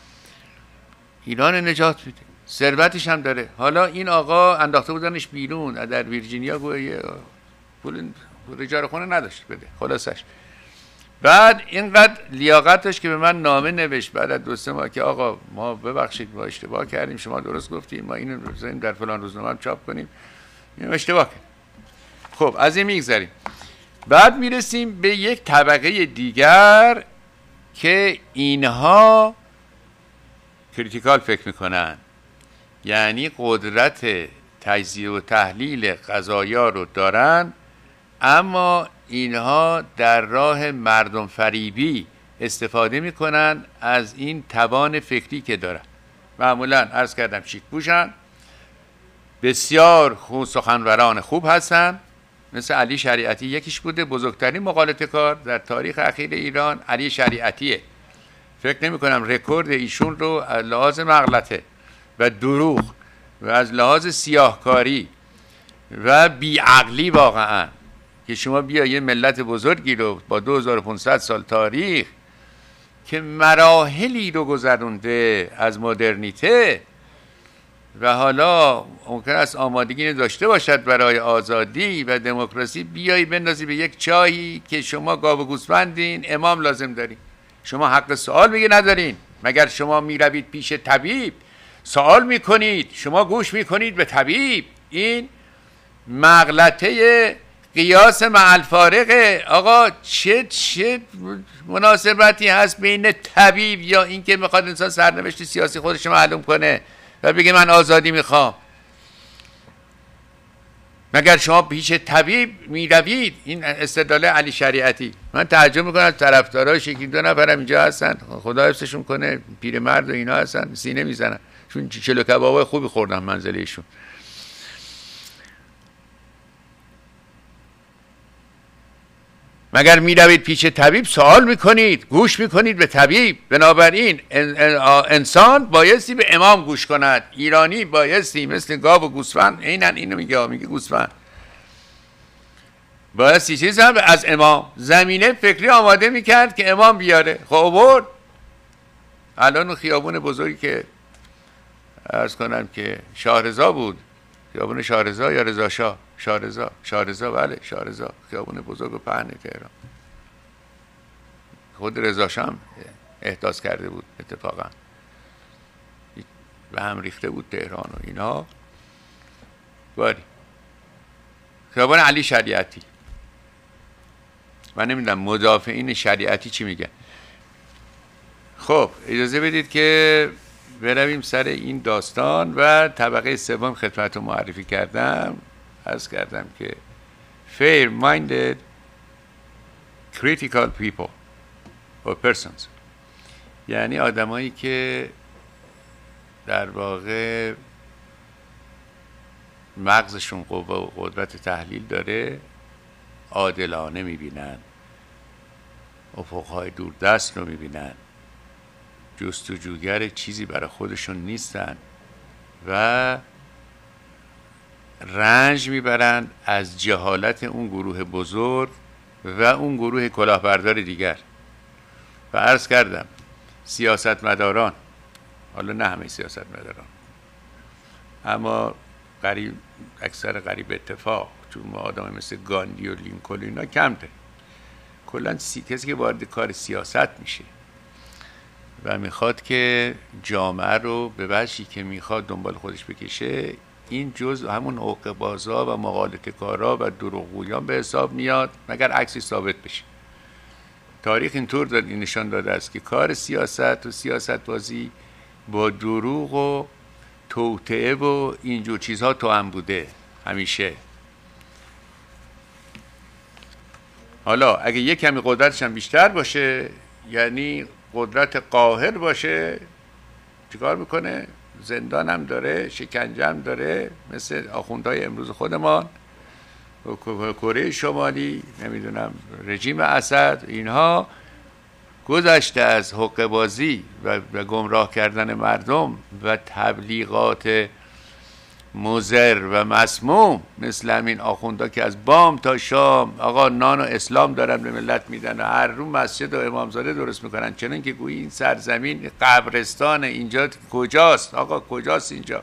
A: ایران نجات میده، ثروتش هم داره. حالا این آقا انداخته بودنش بیرون در ویرجینیا، گویا پول پول اجاره خونه نداشت بده. خلاصش بعد اینقدر لیاقتش که به من نامه نوشت بعد از دو سه ماه که آقا ما ببخشید ما اشتباه کردیم، شما درست گفتیم، ما اینو بذاریم در فلان روزنامه چاپ کنیم، اینو اشتباه کردیم. خب از این میگذریم. بعد میرسیم به یک طبقه دیگر که اینها کریتیکال فکر میکنن، یعنی قدرت تجزیه و تحلیل قضایا رو دارن، اما اینها در راه مردم فریبی استفاده میکنن از این توان فکری که دارن. معمولا عرض کردم شیک پوشن، بسیار خوب سخنوران خوب هستن، مثل علی شریعتی یکیش بوده، بزرگترین مقالطه کار در تاریخ اخیر ایران علی شریعتیه. فکر نمی کنم رکورد ایشون رو از لحاظ مغلطه و دروغ و از لحاظ سیاهکاری و بیعقلی واقعا که شما بیا یه ملت بزرگی رو با دو هزار و پانصد سال تاریخ که مراحلی رو گذرونده از مدرنیته و حالا ممکن است آمادگی داشته باشد برای آزادی و دموکراسی، بیایی بندازی به یک چاهی که شما گاو و گوسفندین، امام لازم دارین. شما حق سوال میگه ندارین. مگر شما میروید پیش طبیب سوال میکنید، شما گوش میکنید به طبیب؟ این مغلطه قیاس مع الفارقه. آقا چه چه مناسبتی هست بین طبیب یا این که میخواد انسان سرنوشت سیاسی خودش معلوم کنه و بگه من آزادی میخوام؟ مگر شما پیش طبیب میروید؟ این استدلال علی شریعتی. من تعجب میکنم از طرفدارای شکلی دو نفرم اینجا هستن، خدا حفظشون کنه، پیرمرد و اینا هستن، سینه میزنن چون چلو کبابای خوبی خوردن منزل ایشون. مگر میروید پیش طبیب سوال میکنید، گوش میکنید به طبیب؟ بنابراین انسان بایستی به امام گوش کند. ایرانی بایستی مثل گاو و گوسفند، اینن اینو میگه میگه گوسفند، بایستی چیز هم از امام زمینه فکری آماده میکرد که امام بیاره. خب آورد. الان اون خیابون بزرگی که عرض کنم که شاهرضا بود، خیابون شاهرضا یا رضا شاه، شاهرضا شاهرضا بله شاهرضا، خیابون بزرگ و پهن تهران، خود رضا شاه هم احداث کرده بود اتفاقا، و هم ریخته بود تهران و اینا. باری خیابان علی شریعتی. من نمیدونم مدافعین شریعتی چی میگن. خب اجازه بدید که برویم سر این داستان و طبقه سوم خدمت رو معرفی کردم. عرض کردم که fair minded critical people or persons، یعنی آدمایی که در واقع مغزشون قوه و قدرت تحلیل داره، عادلانه میبینن، افقهای دوردست رو میبینن، جستجوگر چیزی برای خودشون نیستن و رنج میبرن از جهالت اون گروه بزرگ و اون گروه کلاهبردار دیگر. و عرض کردم سیاستمداران، حالا نه همه سیاستمداران، اما قریب اکثر قریب اتفاق، چون ما آدم مثل گاندی و لینکلن اینا کم داریم. کلا سی... کسی که وارد کار سیاست میشه و میخواد که جامعه رو به وجهی که میخواد دنبال خودش بکشه، این جزء همون حقه‌بازا و مغالطه‌کارا و دروغگویان به حساب میاد، مگر عکسی ثابت بشه. تاریخ اینطور داد این نشان داده است که کار سیاست و سیاست بازی با دروغ و توطئه و اینجور چیزها توأم بوده همیشه. حالا اگه یک کمی قدرتش هم بیشتر باشه، یعنی قدرت قاهر باشه، چیکار میکنه؟ زندان هم داره، شکنجه هم داره، مثل آخوندهای امروز خودمان، کره شمالی، نمیدونم رژیم اسد. اینها گذشته از حقه‌بازی و گمراه کردن مردم و تبلیغات مضر و مسموم، مثل همین آخوندا که از بام تا شام آقا نان و اسلام دارن به ملت میدن و هر رو مسجد و امامزاده درست میکنن، چنان که گویی این سرزمین قبرستان، اینجا کجاست؟ آقا کجاست اینجا؟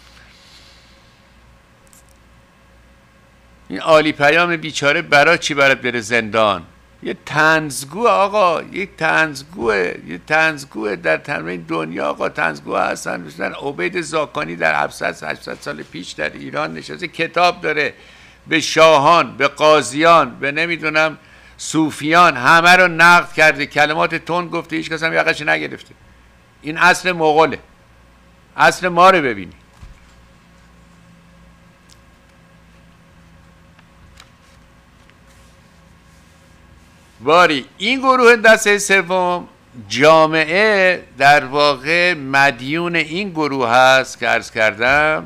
A: این عالی پیام بیچاره برای چی برات بره زندان؟ یه طنزگو آقا، یک طنزگوه، یه طنزگوه در تمام دنیا. آقا طنزگو هستن. مثلا عبید زاکانی در هفتصد هشتصد سال پیش در ایران نشسته، کتاب داره به شاهان، به قاضیان، به نمیدونم صوفیان، همه رو نقد کرده، کلمات تند گفته، هیچ کس هم یقش نگرفته. این اصل مغوله. اصل ما رو ببینی. باری این گروه دسته سوم، جامعه در واقع مدیون این گروه هست که عرض کردم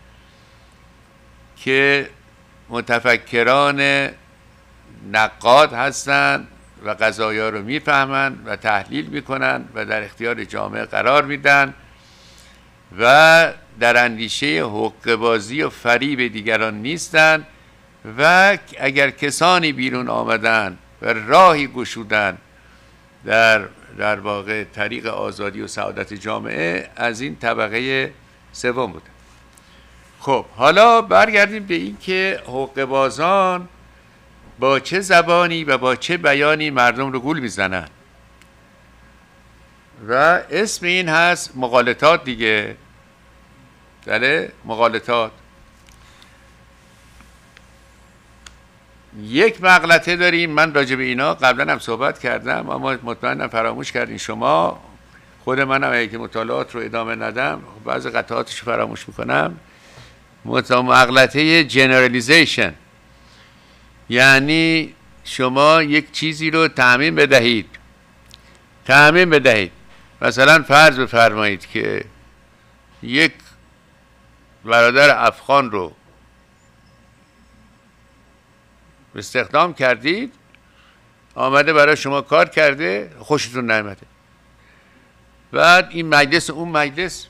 A: که متفکران نقاد هستند و قضایا رو میفهمند و تحلیل میکنن و در اختیار جامعه قرار میدن و در اندیشه حقه‌بازی و فریب دیگران نیستند. و اگر کسانی بیرون آمدن و راهی گشودن در در واقع طریق آزادی و سعادت جامعه، از این طبقه سوم بوده. خب حالا برگردیم به این که حقه‌بازان با چه زبانی و با چه بیانی مردم رو گول میزنن و اسم این هست مغالطات دیگه. بله مغالطات. یک مغلطه داریم، من راجع به اینا قبلا هم صحبت کردم اما مطمئنم فراموش کردین شما. خود منم اگه که مطالعات رو ادامه ندم بعضی قطعاتش فراموش میکنم. مغلطه جنرالیزیشن، یعنی شما یک چیزی رو تعمیم بدهید تعمیم بدهید مثلا فرض بفرمایید که یک برادر افغان رو استخدام کردید، آمده برای شما کار کرده، خوشتون نیامده، بعد این مجلس اون مجلس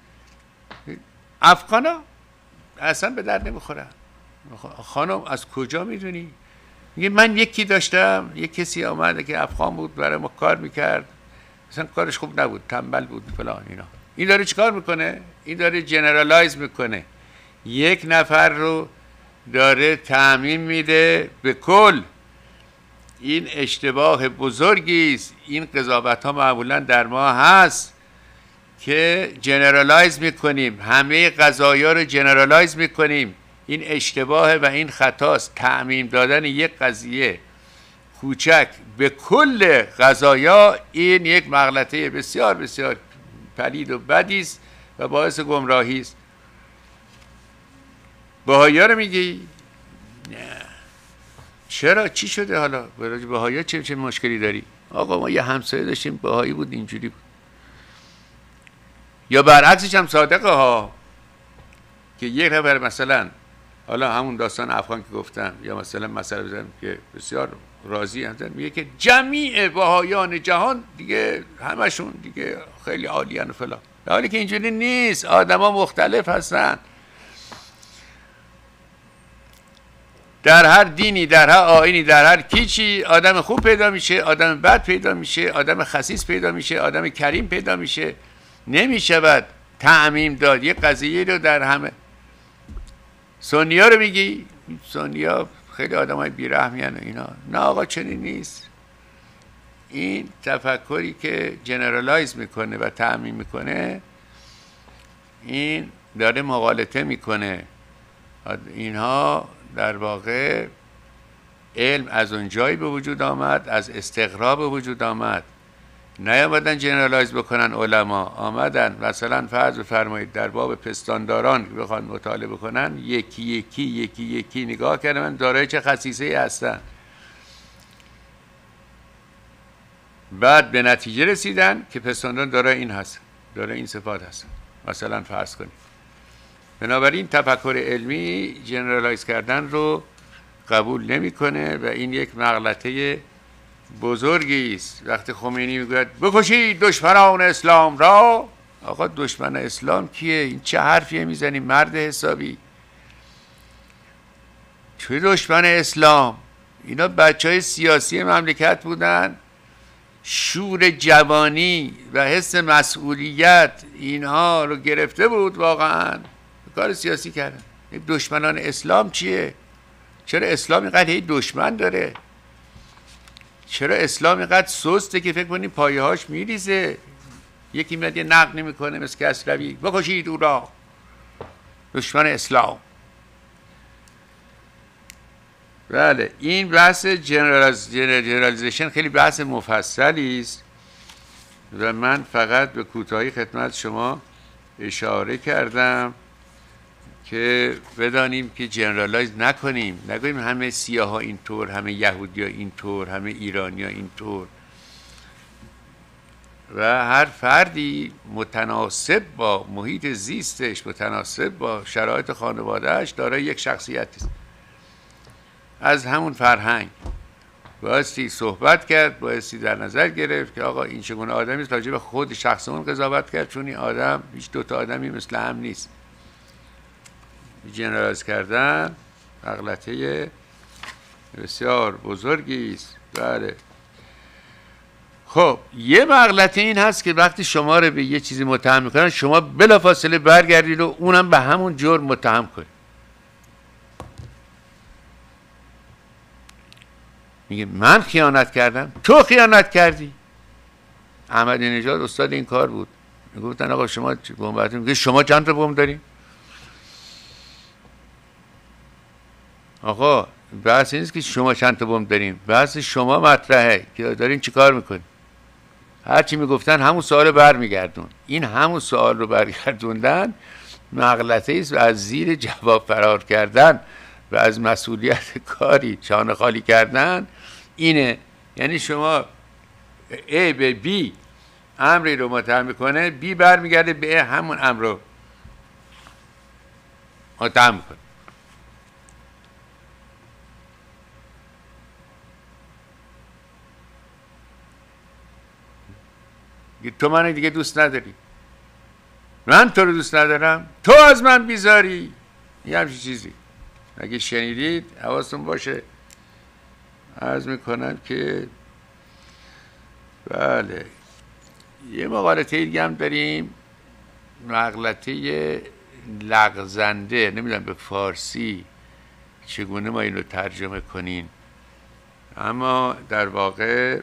A: افغانا اصلا به درد نمیخورن. خانم از کجا میدونی؟ میگه من یکی داشتم، یک کسی آمده که افغان بود برای ما کار میکرد، اصلا کارش خوب نبود، تنبل بود فلان اینا. این داره چیکار میکنه؟ این داره جنرالایز میکنه، یک نفر رو داره تعمیم میده به کل. این اشتباه بزرگی است. این قضاوت ها معمولا در ما هست که جنرالایز میکنیم، همه قضایا رو جنرالایز میکنیم. این اشتباهه و این خطاست. تعمیم دادن یک قضیه کوچک به کل قضایا این یک مغلطه بسیار بسیار پلید و بدی است و باعث گمراهی است. بهائی‌ها رو میگی؟ نه. چرا؟ چی شده حالا؟ برای بهائی‌ها چه چه مشکلی داری؟ آقا ما یه همسایه داشتیم بهایی بود اینجوری بود. یا برعکسش هم صادقه ها، که یک نفر مثلا حالا همون داستان افغان که گفتم، یا مثلا مسئله بزنم که بسیار راضی هستن، میگه که جمیع بهائیان جهان دیگه همشون دیگه خیلی عالیان و فلان، در حالی که اینجوری نیست. آدما مختلف هستن، در هر دینی، در هر آیینی، در هر کیچی آدم خوب پیدا میشه، آدم بد پیدا میشه، آدم خسیس پیدا میشه، آدم کریم پیدا میشه. نمیشود تعمیم داد یک قضیه رو در همه. سنی ها رو میگی؟ سنی ها خیلی آدم های بیرحمی هن اینا. نه آقا چنین نیست. این تفکری که جنرالایز میکنه و تعمیم میکنه، این داره مغالطه میکنه. اینها در واقع علم از اون جایی به وجود آمد، از استقرا به وجود آمد. نیامدن جنرالایز بکنن علما، آمدن مثلا فرض بفرمایید در باب پستانداران که بخوان مطالعه بکنن، یکی یکی یکی یکی نگاه کردن دارای چه خصیصه‌ای هستن، بعد به نتیجه رسیدن که پستانداران دارای این هست، دارای این صفات هستن، مثلا فرض کنید. بنابراین تفکر علمی جنرالایز کردن رو قبول نمیکنه و این یک مغلطه بزرگی است. وقتی خمینی میگوید بکشید دشمنان اسلام را، آقا دشمن اسلام کیه؟ این چه حرفیه میزنی مرد حسابی؟ چه دشمن اسلام؟ اینا بچه های سیاسی مملکت بودن، شور جوانی و حس مسئولیت اینها رو گرفته بود، واقعا کار سیاسی کردن. دشمنان اسلام چیه؟ چرا اسلام اینقدر هی دشمن داره؟ چرا اسلام اینقدر سسته که فکر کنی پایه هاش میریزه؟ یکی میاد یه نقد نمیکنه مثل کسروی، بکشید او را، دشمن اسلام. بله، این بحث جنرالیزیشن خیلی بحث مفصلی است و من فقط به کوتاهی خدمت شما اشاره کردم که بدانیم که جنرالایز نکنیم، نگوییم همه سیاه ها اینطور، همه یهودی ها اینطور، همه ایرانی ها اینطور. و هر فردی متناسب با محیط زیستش، متناسب با شرایط خانوادهش دارای یک شخصیت است. از همون فرهنگ بایستی صحبت کرد، بایستی در نظر گرفت که آقا این چگونه آدمی است، راجع به خود شخص اون قضاوت کرد، چون این آدم هیچ دوتا آدمی مثل هم نیست. جنرالایز کردن مغلطه بسیار بزرگی است. بله. خب یه مغلطه این هست که وقتی شما رو به یه چیزی متهم میکنن، شما بلافاصله برگردید و اونم به همون جرم متهم کنید. میگه من خیانت کردم، تو خیانت کردی. احمدی نژاد استاد این کار بود. میگفتن آقا شما بمب دارید، میگه شما چند تا بمب دارید؟ آقا بحث نیست که شما چند تا بمب داریم، بحث شما مطرحه که دارین چی کار میکنین. هرچی میگفتن همون سوال برمیگردون. این همون سوال رو برگردوندن مغلطه است و از زیر جواب فرار کردن و از مسئولیت کاری شانه خالی کردن اینه. یعنی شما A به B امری رو متهم میکنه، B برمیگرده به همون امر رو متهم میکنه. تو من دیگه دوست نداری، من تو رو دوست ندارم، تو از من بیزاری، یه همچین چیزی. اگه شنیدید حواستون باشه. عرض میکنم که بله یه مغالطه دیگه هم داریم، مغلطه لغزنده. نمیدونم به فارسی چگونه ما این رو ترجمه کنیم، اما در واقع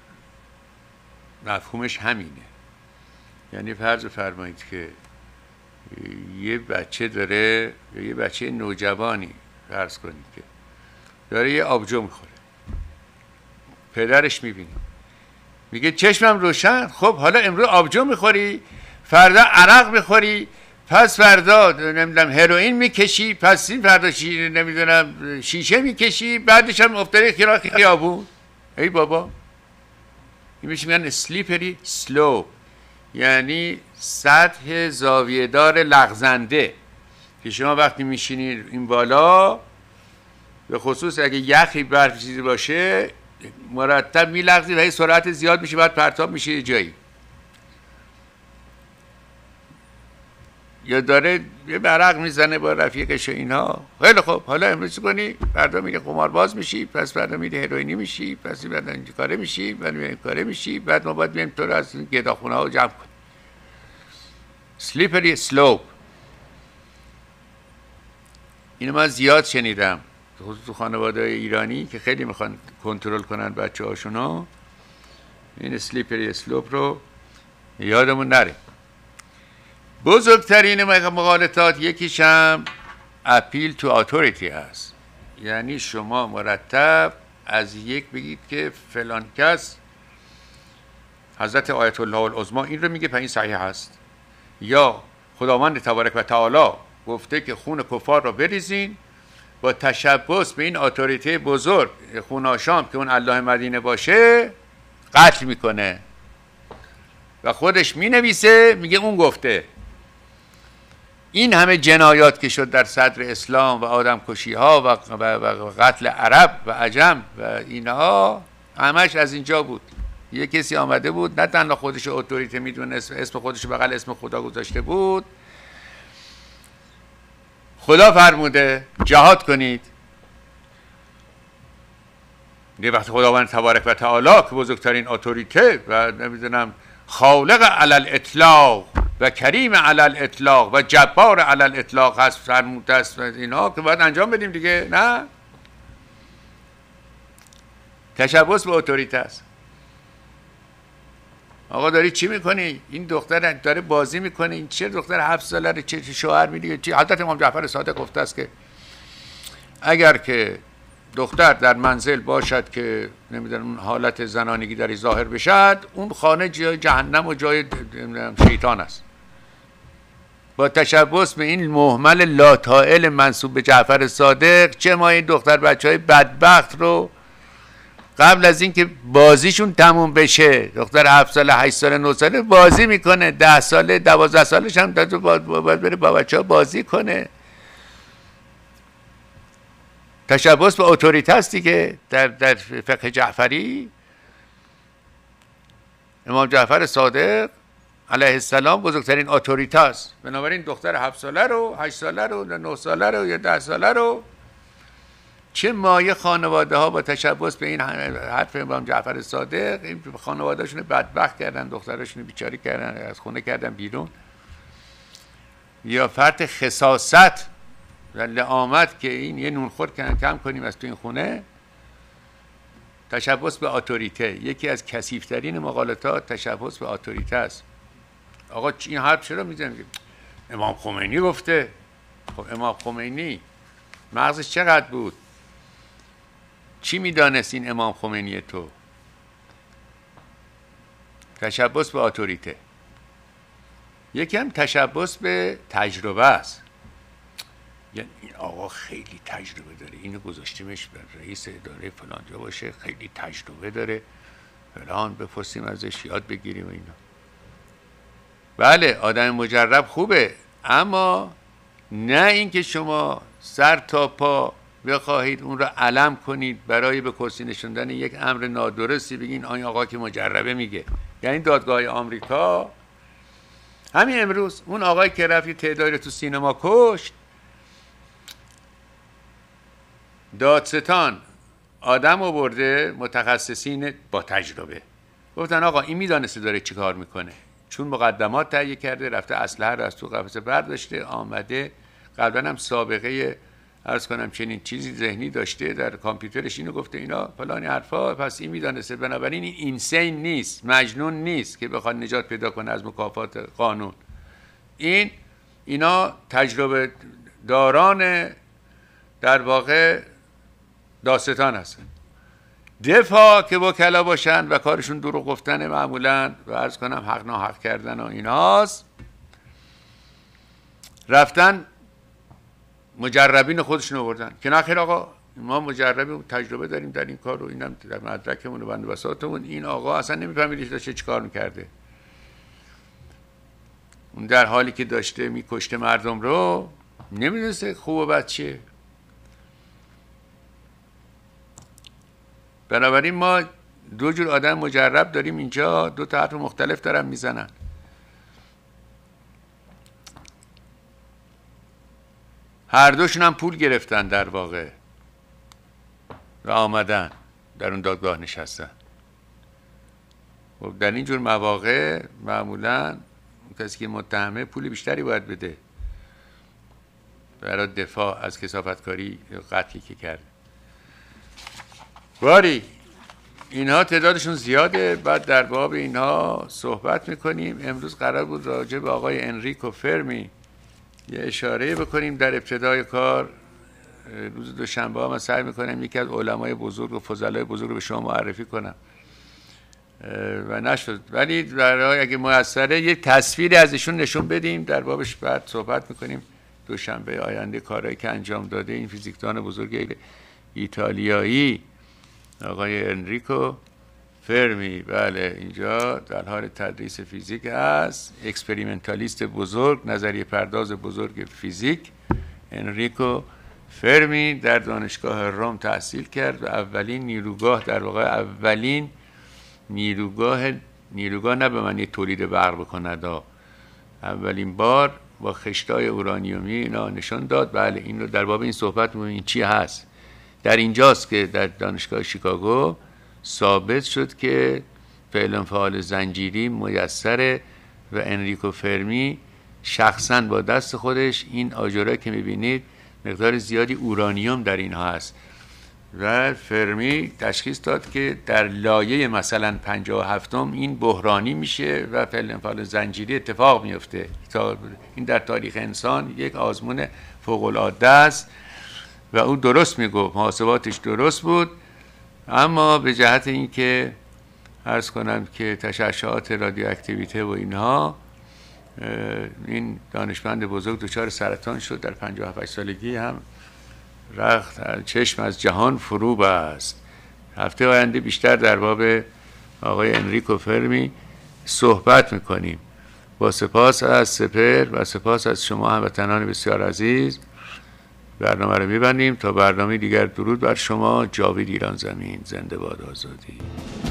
A: مفهومش همینه. یعنی فرض فرمایید که یه بچه داره، یه بچه نوجوانی فرض کنید که داره یه آبجو میخوره، پدرش میبینه میگه چشمم روشن، خب حالا امروز آبجو میخوری، فردا عرق میخوری، پس فردا نمیدونم هروئین میکشی، پس این فردا شی... نمیدونم شیشه میکشی، بعدش هم افتادی خیراخ خیابون. ای بابا، این میشه میگن سلیپری سلو، یعنی سطح زاویه دار لغزنده که شما وقتی میشینید این بالا، به خصوص اگه یخی برف چیزی باشه مرتب میلغزی و این سرعت زیاد میشه، بعد پرتاب میشه یه جایی. یا داره یه برق میزنه با رفیقش و اینها، خیلی خب حالا امروز چی کنی؟ فردا میری قمارباز میشی، پس فردا میری هروئینی میشی، پس بعد این کاره میشی، بعد این کاره میشی، بعد ما باید بریم تو رو از گداخونه ها جمع کنیم. سلیپری سلوپ. اینو من زیاد شنیدم، خصوص تو خانواده ایرانی که خیلی میخوان کنترل کنن بچه هاشونو. این سلیپری سلوپ رو یادمون نره. بزرگترین مغالطات یکیشم اپیل تو اتوریتی هست، یعنی شما مرتب از یک بگید که فلان کس حضرت آیت الله العظما این رو میگه، پس این صحیح هست، یا خداوند تبارک و تعالی گفته که خون کفار رو بریزین، با تشبث به این اتوریته بزرگ خوناشام که اون الله مدینه باشه قتل میکنه و خودش مینویسه میگه اون گفته. این همه جنایات که شد در صدر اسلام و آدم کشی ها و, و, و قتل عرب و عجم و اینها همش از اینجا بود. یه کسی آمده بود نه تنها خودش اتوریته میدونه، اسم خودش بغل اسم خدا گذاشته بود، خدا فرموده جهاد کنید. یه وقت خداوند تبارک و تعالی که بزرگترین اتوریته و نمیدونم خالق علل اطلاق و کریم علل اطلاق و جبار علل اطلاق هست فرموده است، اینا که باید انجام بدیم دیگه. نه، تشبث به اتوریته است. آقا داری چی میکنی؟ این دختر داره بازی میکنه، این چه دختر هفت ساله رو چه شوهر میده؟ چی؟ حضرت امام جعفر صادق گفته است که اگر که دختر در منزل باشد که نمیدونم اون حالت زنانگی در ظاهر بشد، اون خانه جای جهنم و جای شیطان است. با تشبث به این مهمل لاتائل منسوب به جعفر صادق، چه ما این دختر بچه های بدبخت رو قبل از اینکه بازیشون تموم بشه، دختر هفت ساله هشت ساله نه ساله بازی میکنه، ده ساله دوازده سالش هم باید بره با بچه ها بازی کنه. تشبث به اتوریته است دیگه. در, در فقه جعفری امام جعفر صادق علیه السلام بزرگترین اتوریته است. بنابراین دختر هفت ساله رو، هشت ساله رو، نه ساله رو یا ده ساله رو، چه مایه خانواده ها با تشبث به این حرف امام جعفر صادق این خانواده هاشون بدبخت کردن، دختراشون بیچاره کردن، از خونه کردن بیرون. یا فرد خساست و لعامت که این یه نونخور کم کنیم از تو این خونه. تشبث به اتوریته یکی از کثیف‌ترین مغالطات تشبث به اتوریته است. آقا این حرف چرا میزنید؟ امام خمینی گفته. خب امام خمینی مغزش چقدر بود؟ چی میدانست این امام خمینی تو؟ تشبث به اتوریته. یکی هم تشبث به تجربه است. یعنی این آقا خیلی تجربه داره، اینو گذاشتیمش به رئیس اداره فلان جا باشه، خیلی تجربه داره فلان، بپرسیم ازش یاد بگیریم و اینا. بله آدم مجرب خوبه، اما نه اینکه شما سر تا پا بخواهید اون رو علم کنید برای به کرسی نشوندن یک امر نادرستی، بگین آن آقا که مجربه میگه. یعنی دادگاه آمریکا همین امروز اون آقای که رفت تعدادی تو سینما کشت، دادستان آدم آورده متخصصین با تجربه، گفتن آقا این میدانسته داره چی کار میکنه، چون مقدمات تهیه کرده، رفته اسلحه رو از تو قفسه برداشته آمده، قبلا هم سابقه عرض کنم چنین چیزی ذهنی داشته در کامپیوترش، اینو گفته اینا فلانی حرفا، پس این میدانسته. بنابراین این اینسین نیست، مجنون نیست که بخواد نجات پیدا کنه از مکافات قانون. این اینا تجربه داران در واقع داستان هستن. دفاع که وکلا باشن و کارشون دروغ گفتن معمولا و عرض کنم حق ناحق کردن و ایناست، رفتن مجربین خودشون آوردن که نه خیر آقا ما مجربی و تجربه داریم در این کار و اینم در مدرکمون و بند بساطمون. این آقا اصلا نمیفهمید داشته چه کار میکرده. اون در حالی که داشته میکشته مردم رو نمیدونسته خوب و بد چیه. بنابراین ما دو جور آدم مجرب داریم اینجا، دو تا حرف مختلف دارن میزنن. هر دوشون هم پول گرفتن در واقع و آمدن در اون دادگاه نشستن. و در این جور مواقع معمولا کسی که متهمه پول بیشتری باید بده برای دفاع از کثافتکاری یا قتلی که کرده. باری اینها تعدادشون زیاده، بعد در باب اینها صحبت میکنیم. امروز قرار بود راجع به آقای انریکو فرمی یه اشاره بکنیم در ابتدای کار. روز دوشنبه ها من سعی میکنم یکی از علمای بزرگ و فضلای بزرگ رو به شما معرفی کنم و نشد، ولی برای اگه میسره یک تصویری از ایشون نشون بدیم در بابش بعد صحبت میکنیم. دوشنبه آینده کارهایی که انجام داده این فیزیکدان بزرگ ایتالیایی آقای انریکو فرمی، بله اینجا در حال تدریس فیزیک است، اکسپریمنتالیست بزرگ، نظریه پرداز بزرگ فیزیک. انریکو فرمی در دانشگاه روم تحصیل کرد و اولین نیروگاه در واقع اولین نیروگاه نیروگاه نه به معنی تولید برق بکند، اولین بار با خشتای اورانیومی اینا نشان داد. بله این رو در باب این صحبت می‌کنیم این چی هست. در اینجاست که در دانشگاه شیکاگو ثابت شد که فعل و فعال زنجیری میسره و انریکو فرمی شخصا با دست خودش این آجرها که میبینید مقدار زیادی اورانیوم در اینها هست و فرمی تشخیص داد که در لایه مثلا پنجاه و هفتم این بحرانی میشه و فعل و فعال زنجیری اتفاق میفته. این در تاریخ انسان یک آزمون فوق العاده است و او درست میگفت، محاسباتش درست بود. اما به جهت اینکه عرض کنم که تشعشعات رادیواکتیویته و اینها، این دانشمند بزرگ دچار سرطان شد در پنجاه و هفت سالگی، هم رخت چشم از جهان فرو بست. هفته آینده بیشتر در باب آقای انریکو فرمی صحبت میکنیم. با سپاس از سپر و سپاس از شما هموطنان بسیار عزیز برنامه رو میبندیم تا برنامه دیگر. درود بر شما. جاوید ایران زمین. زنده باد آزادی.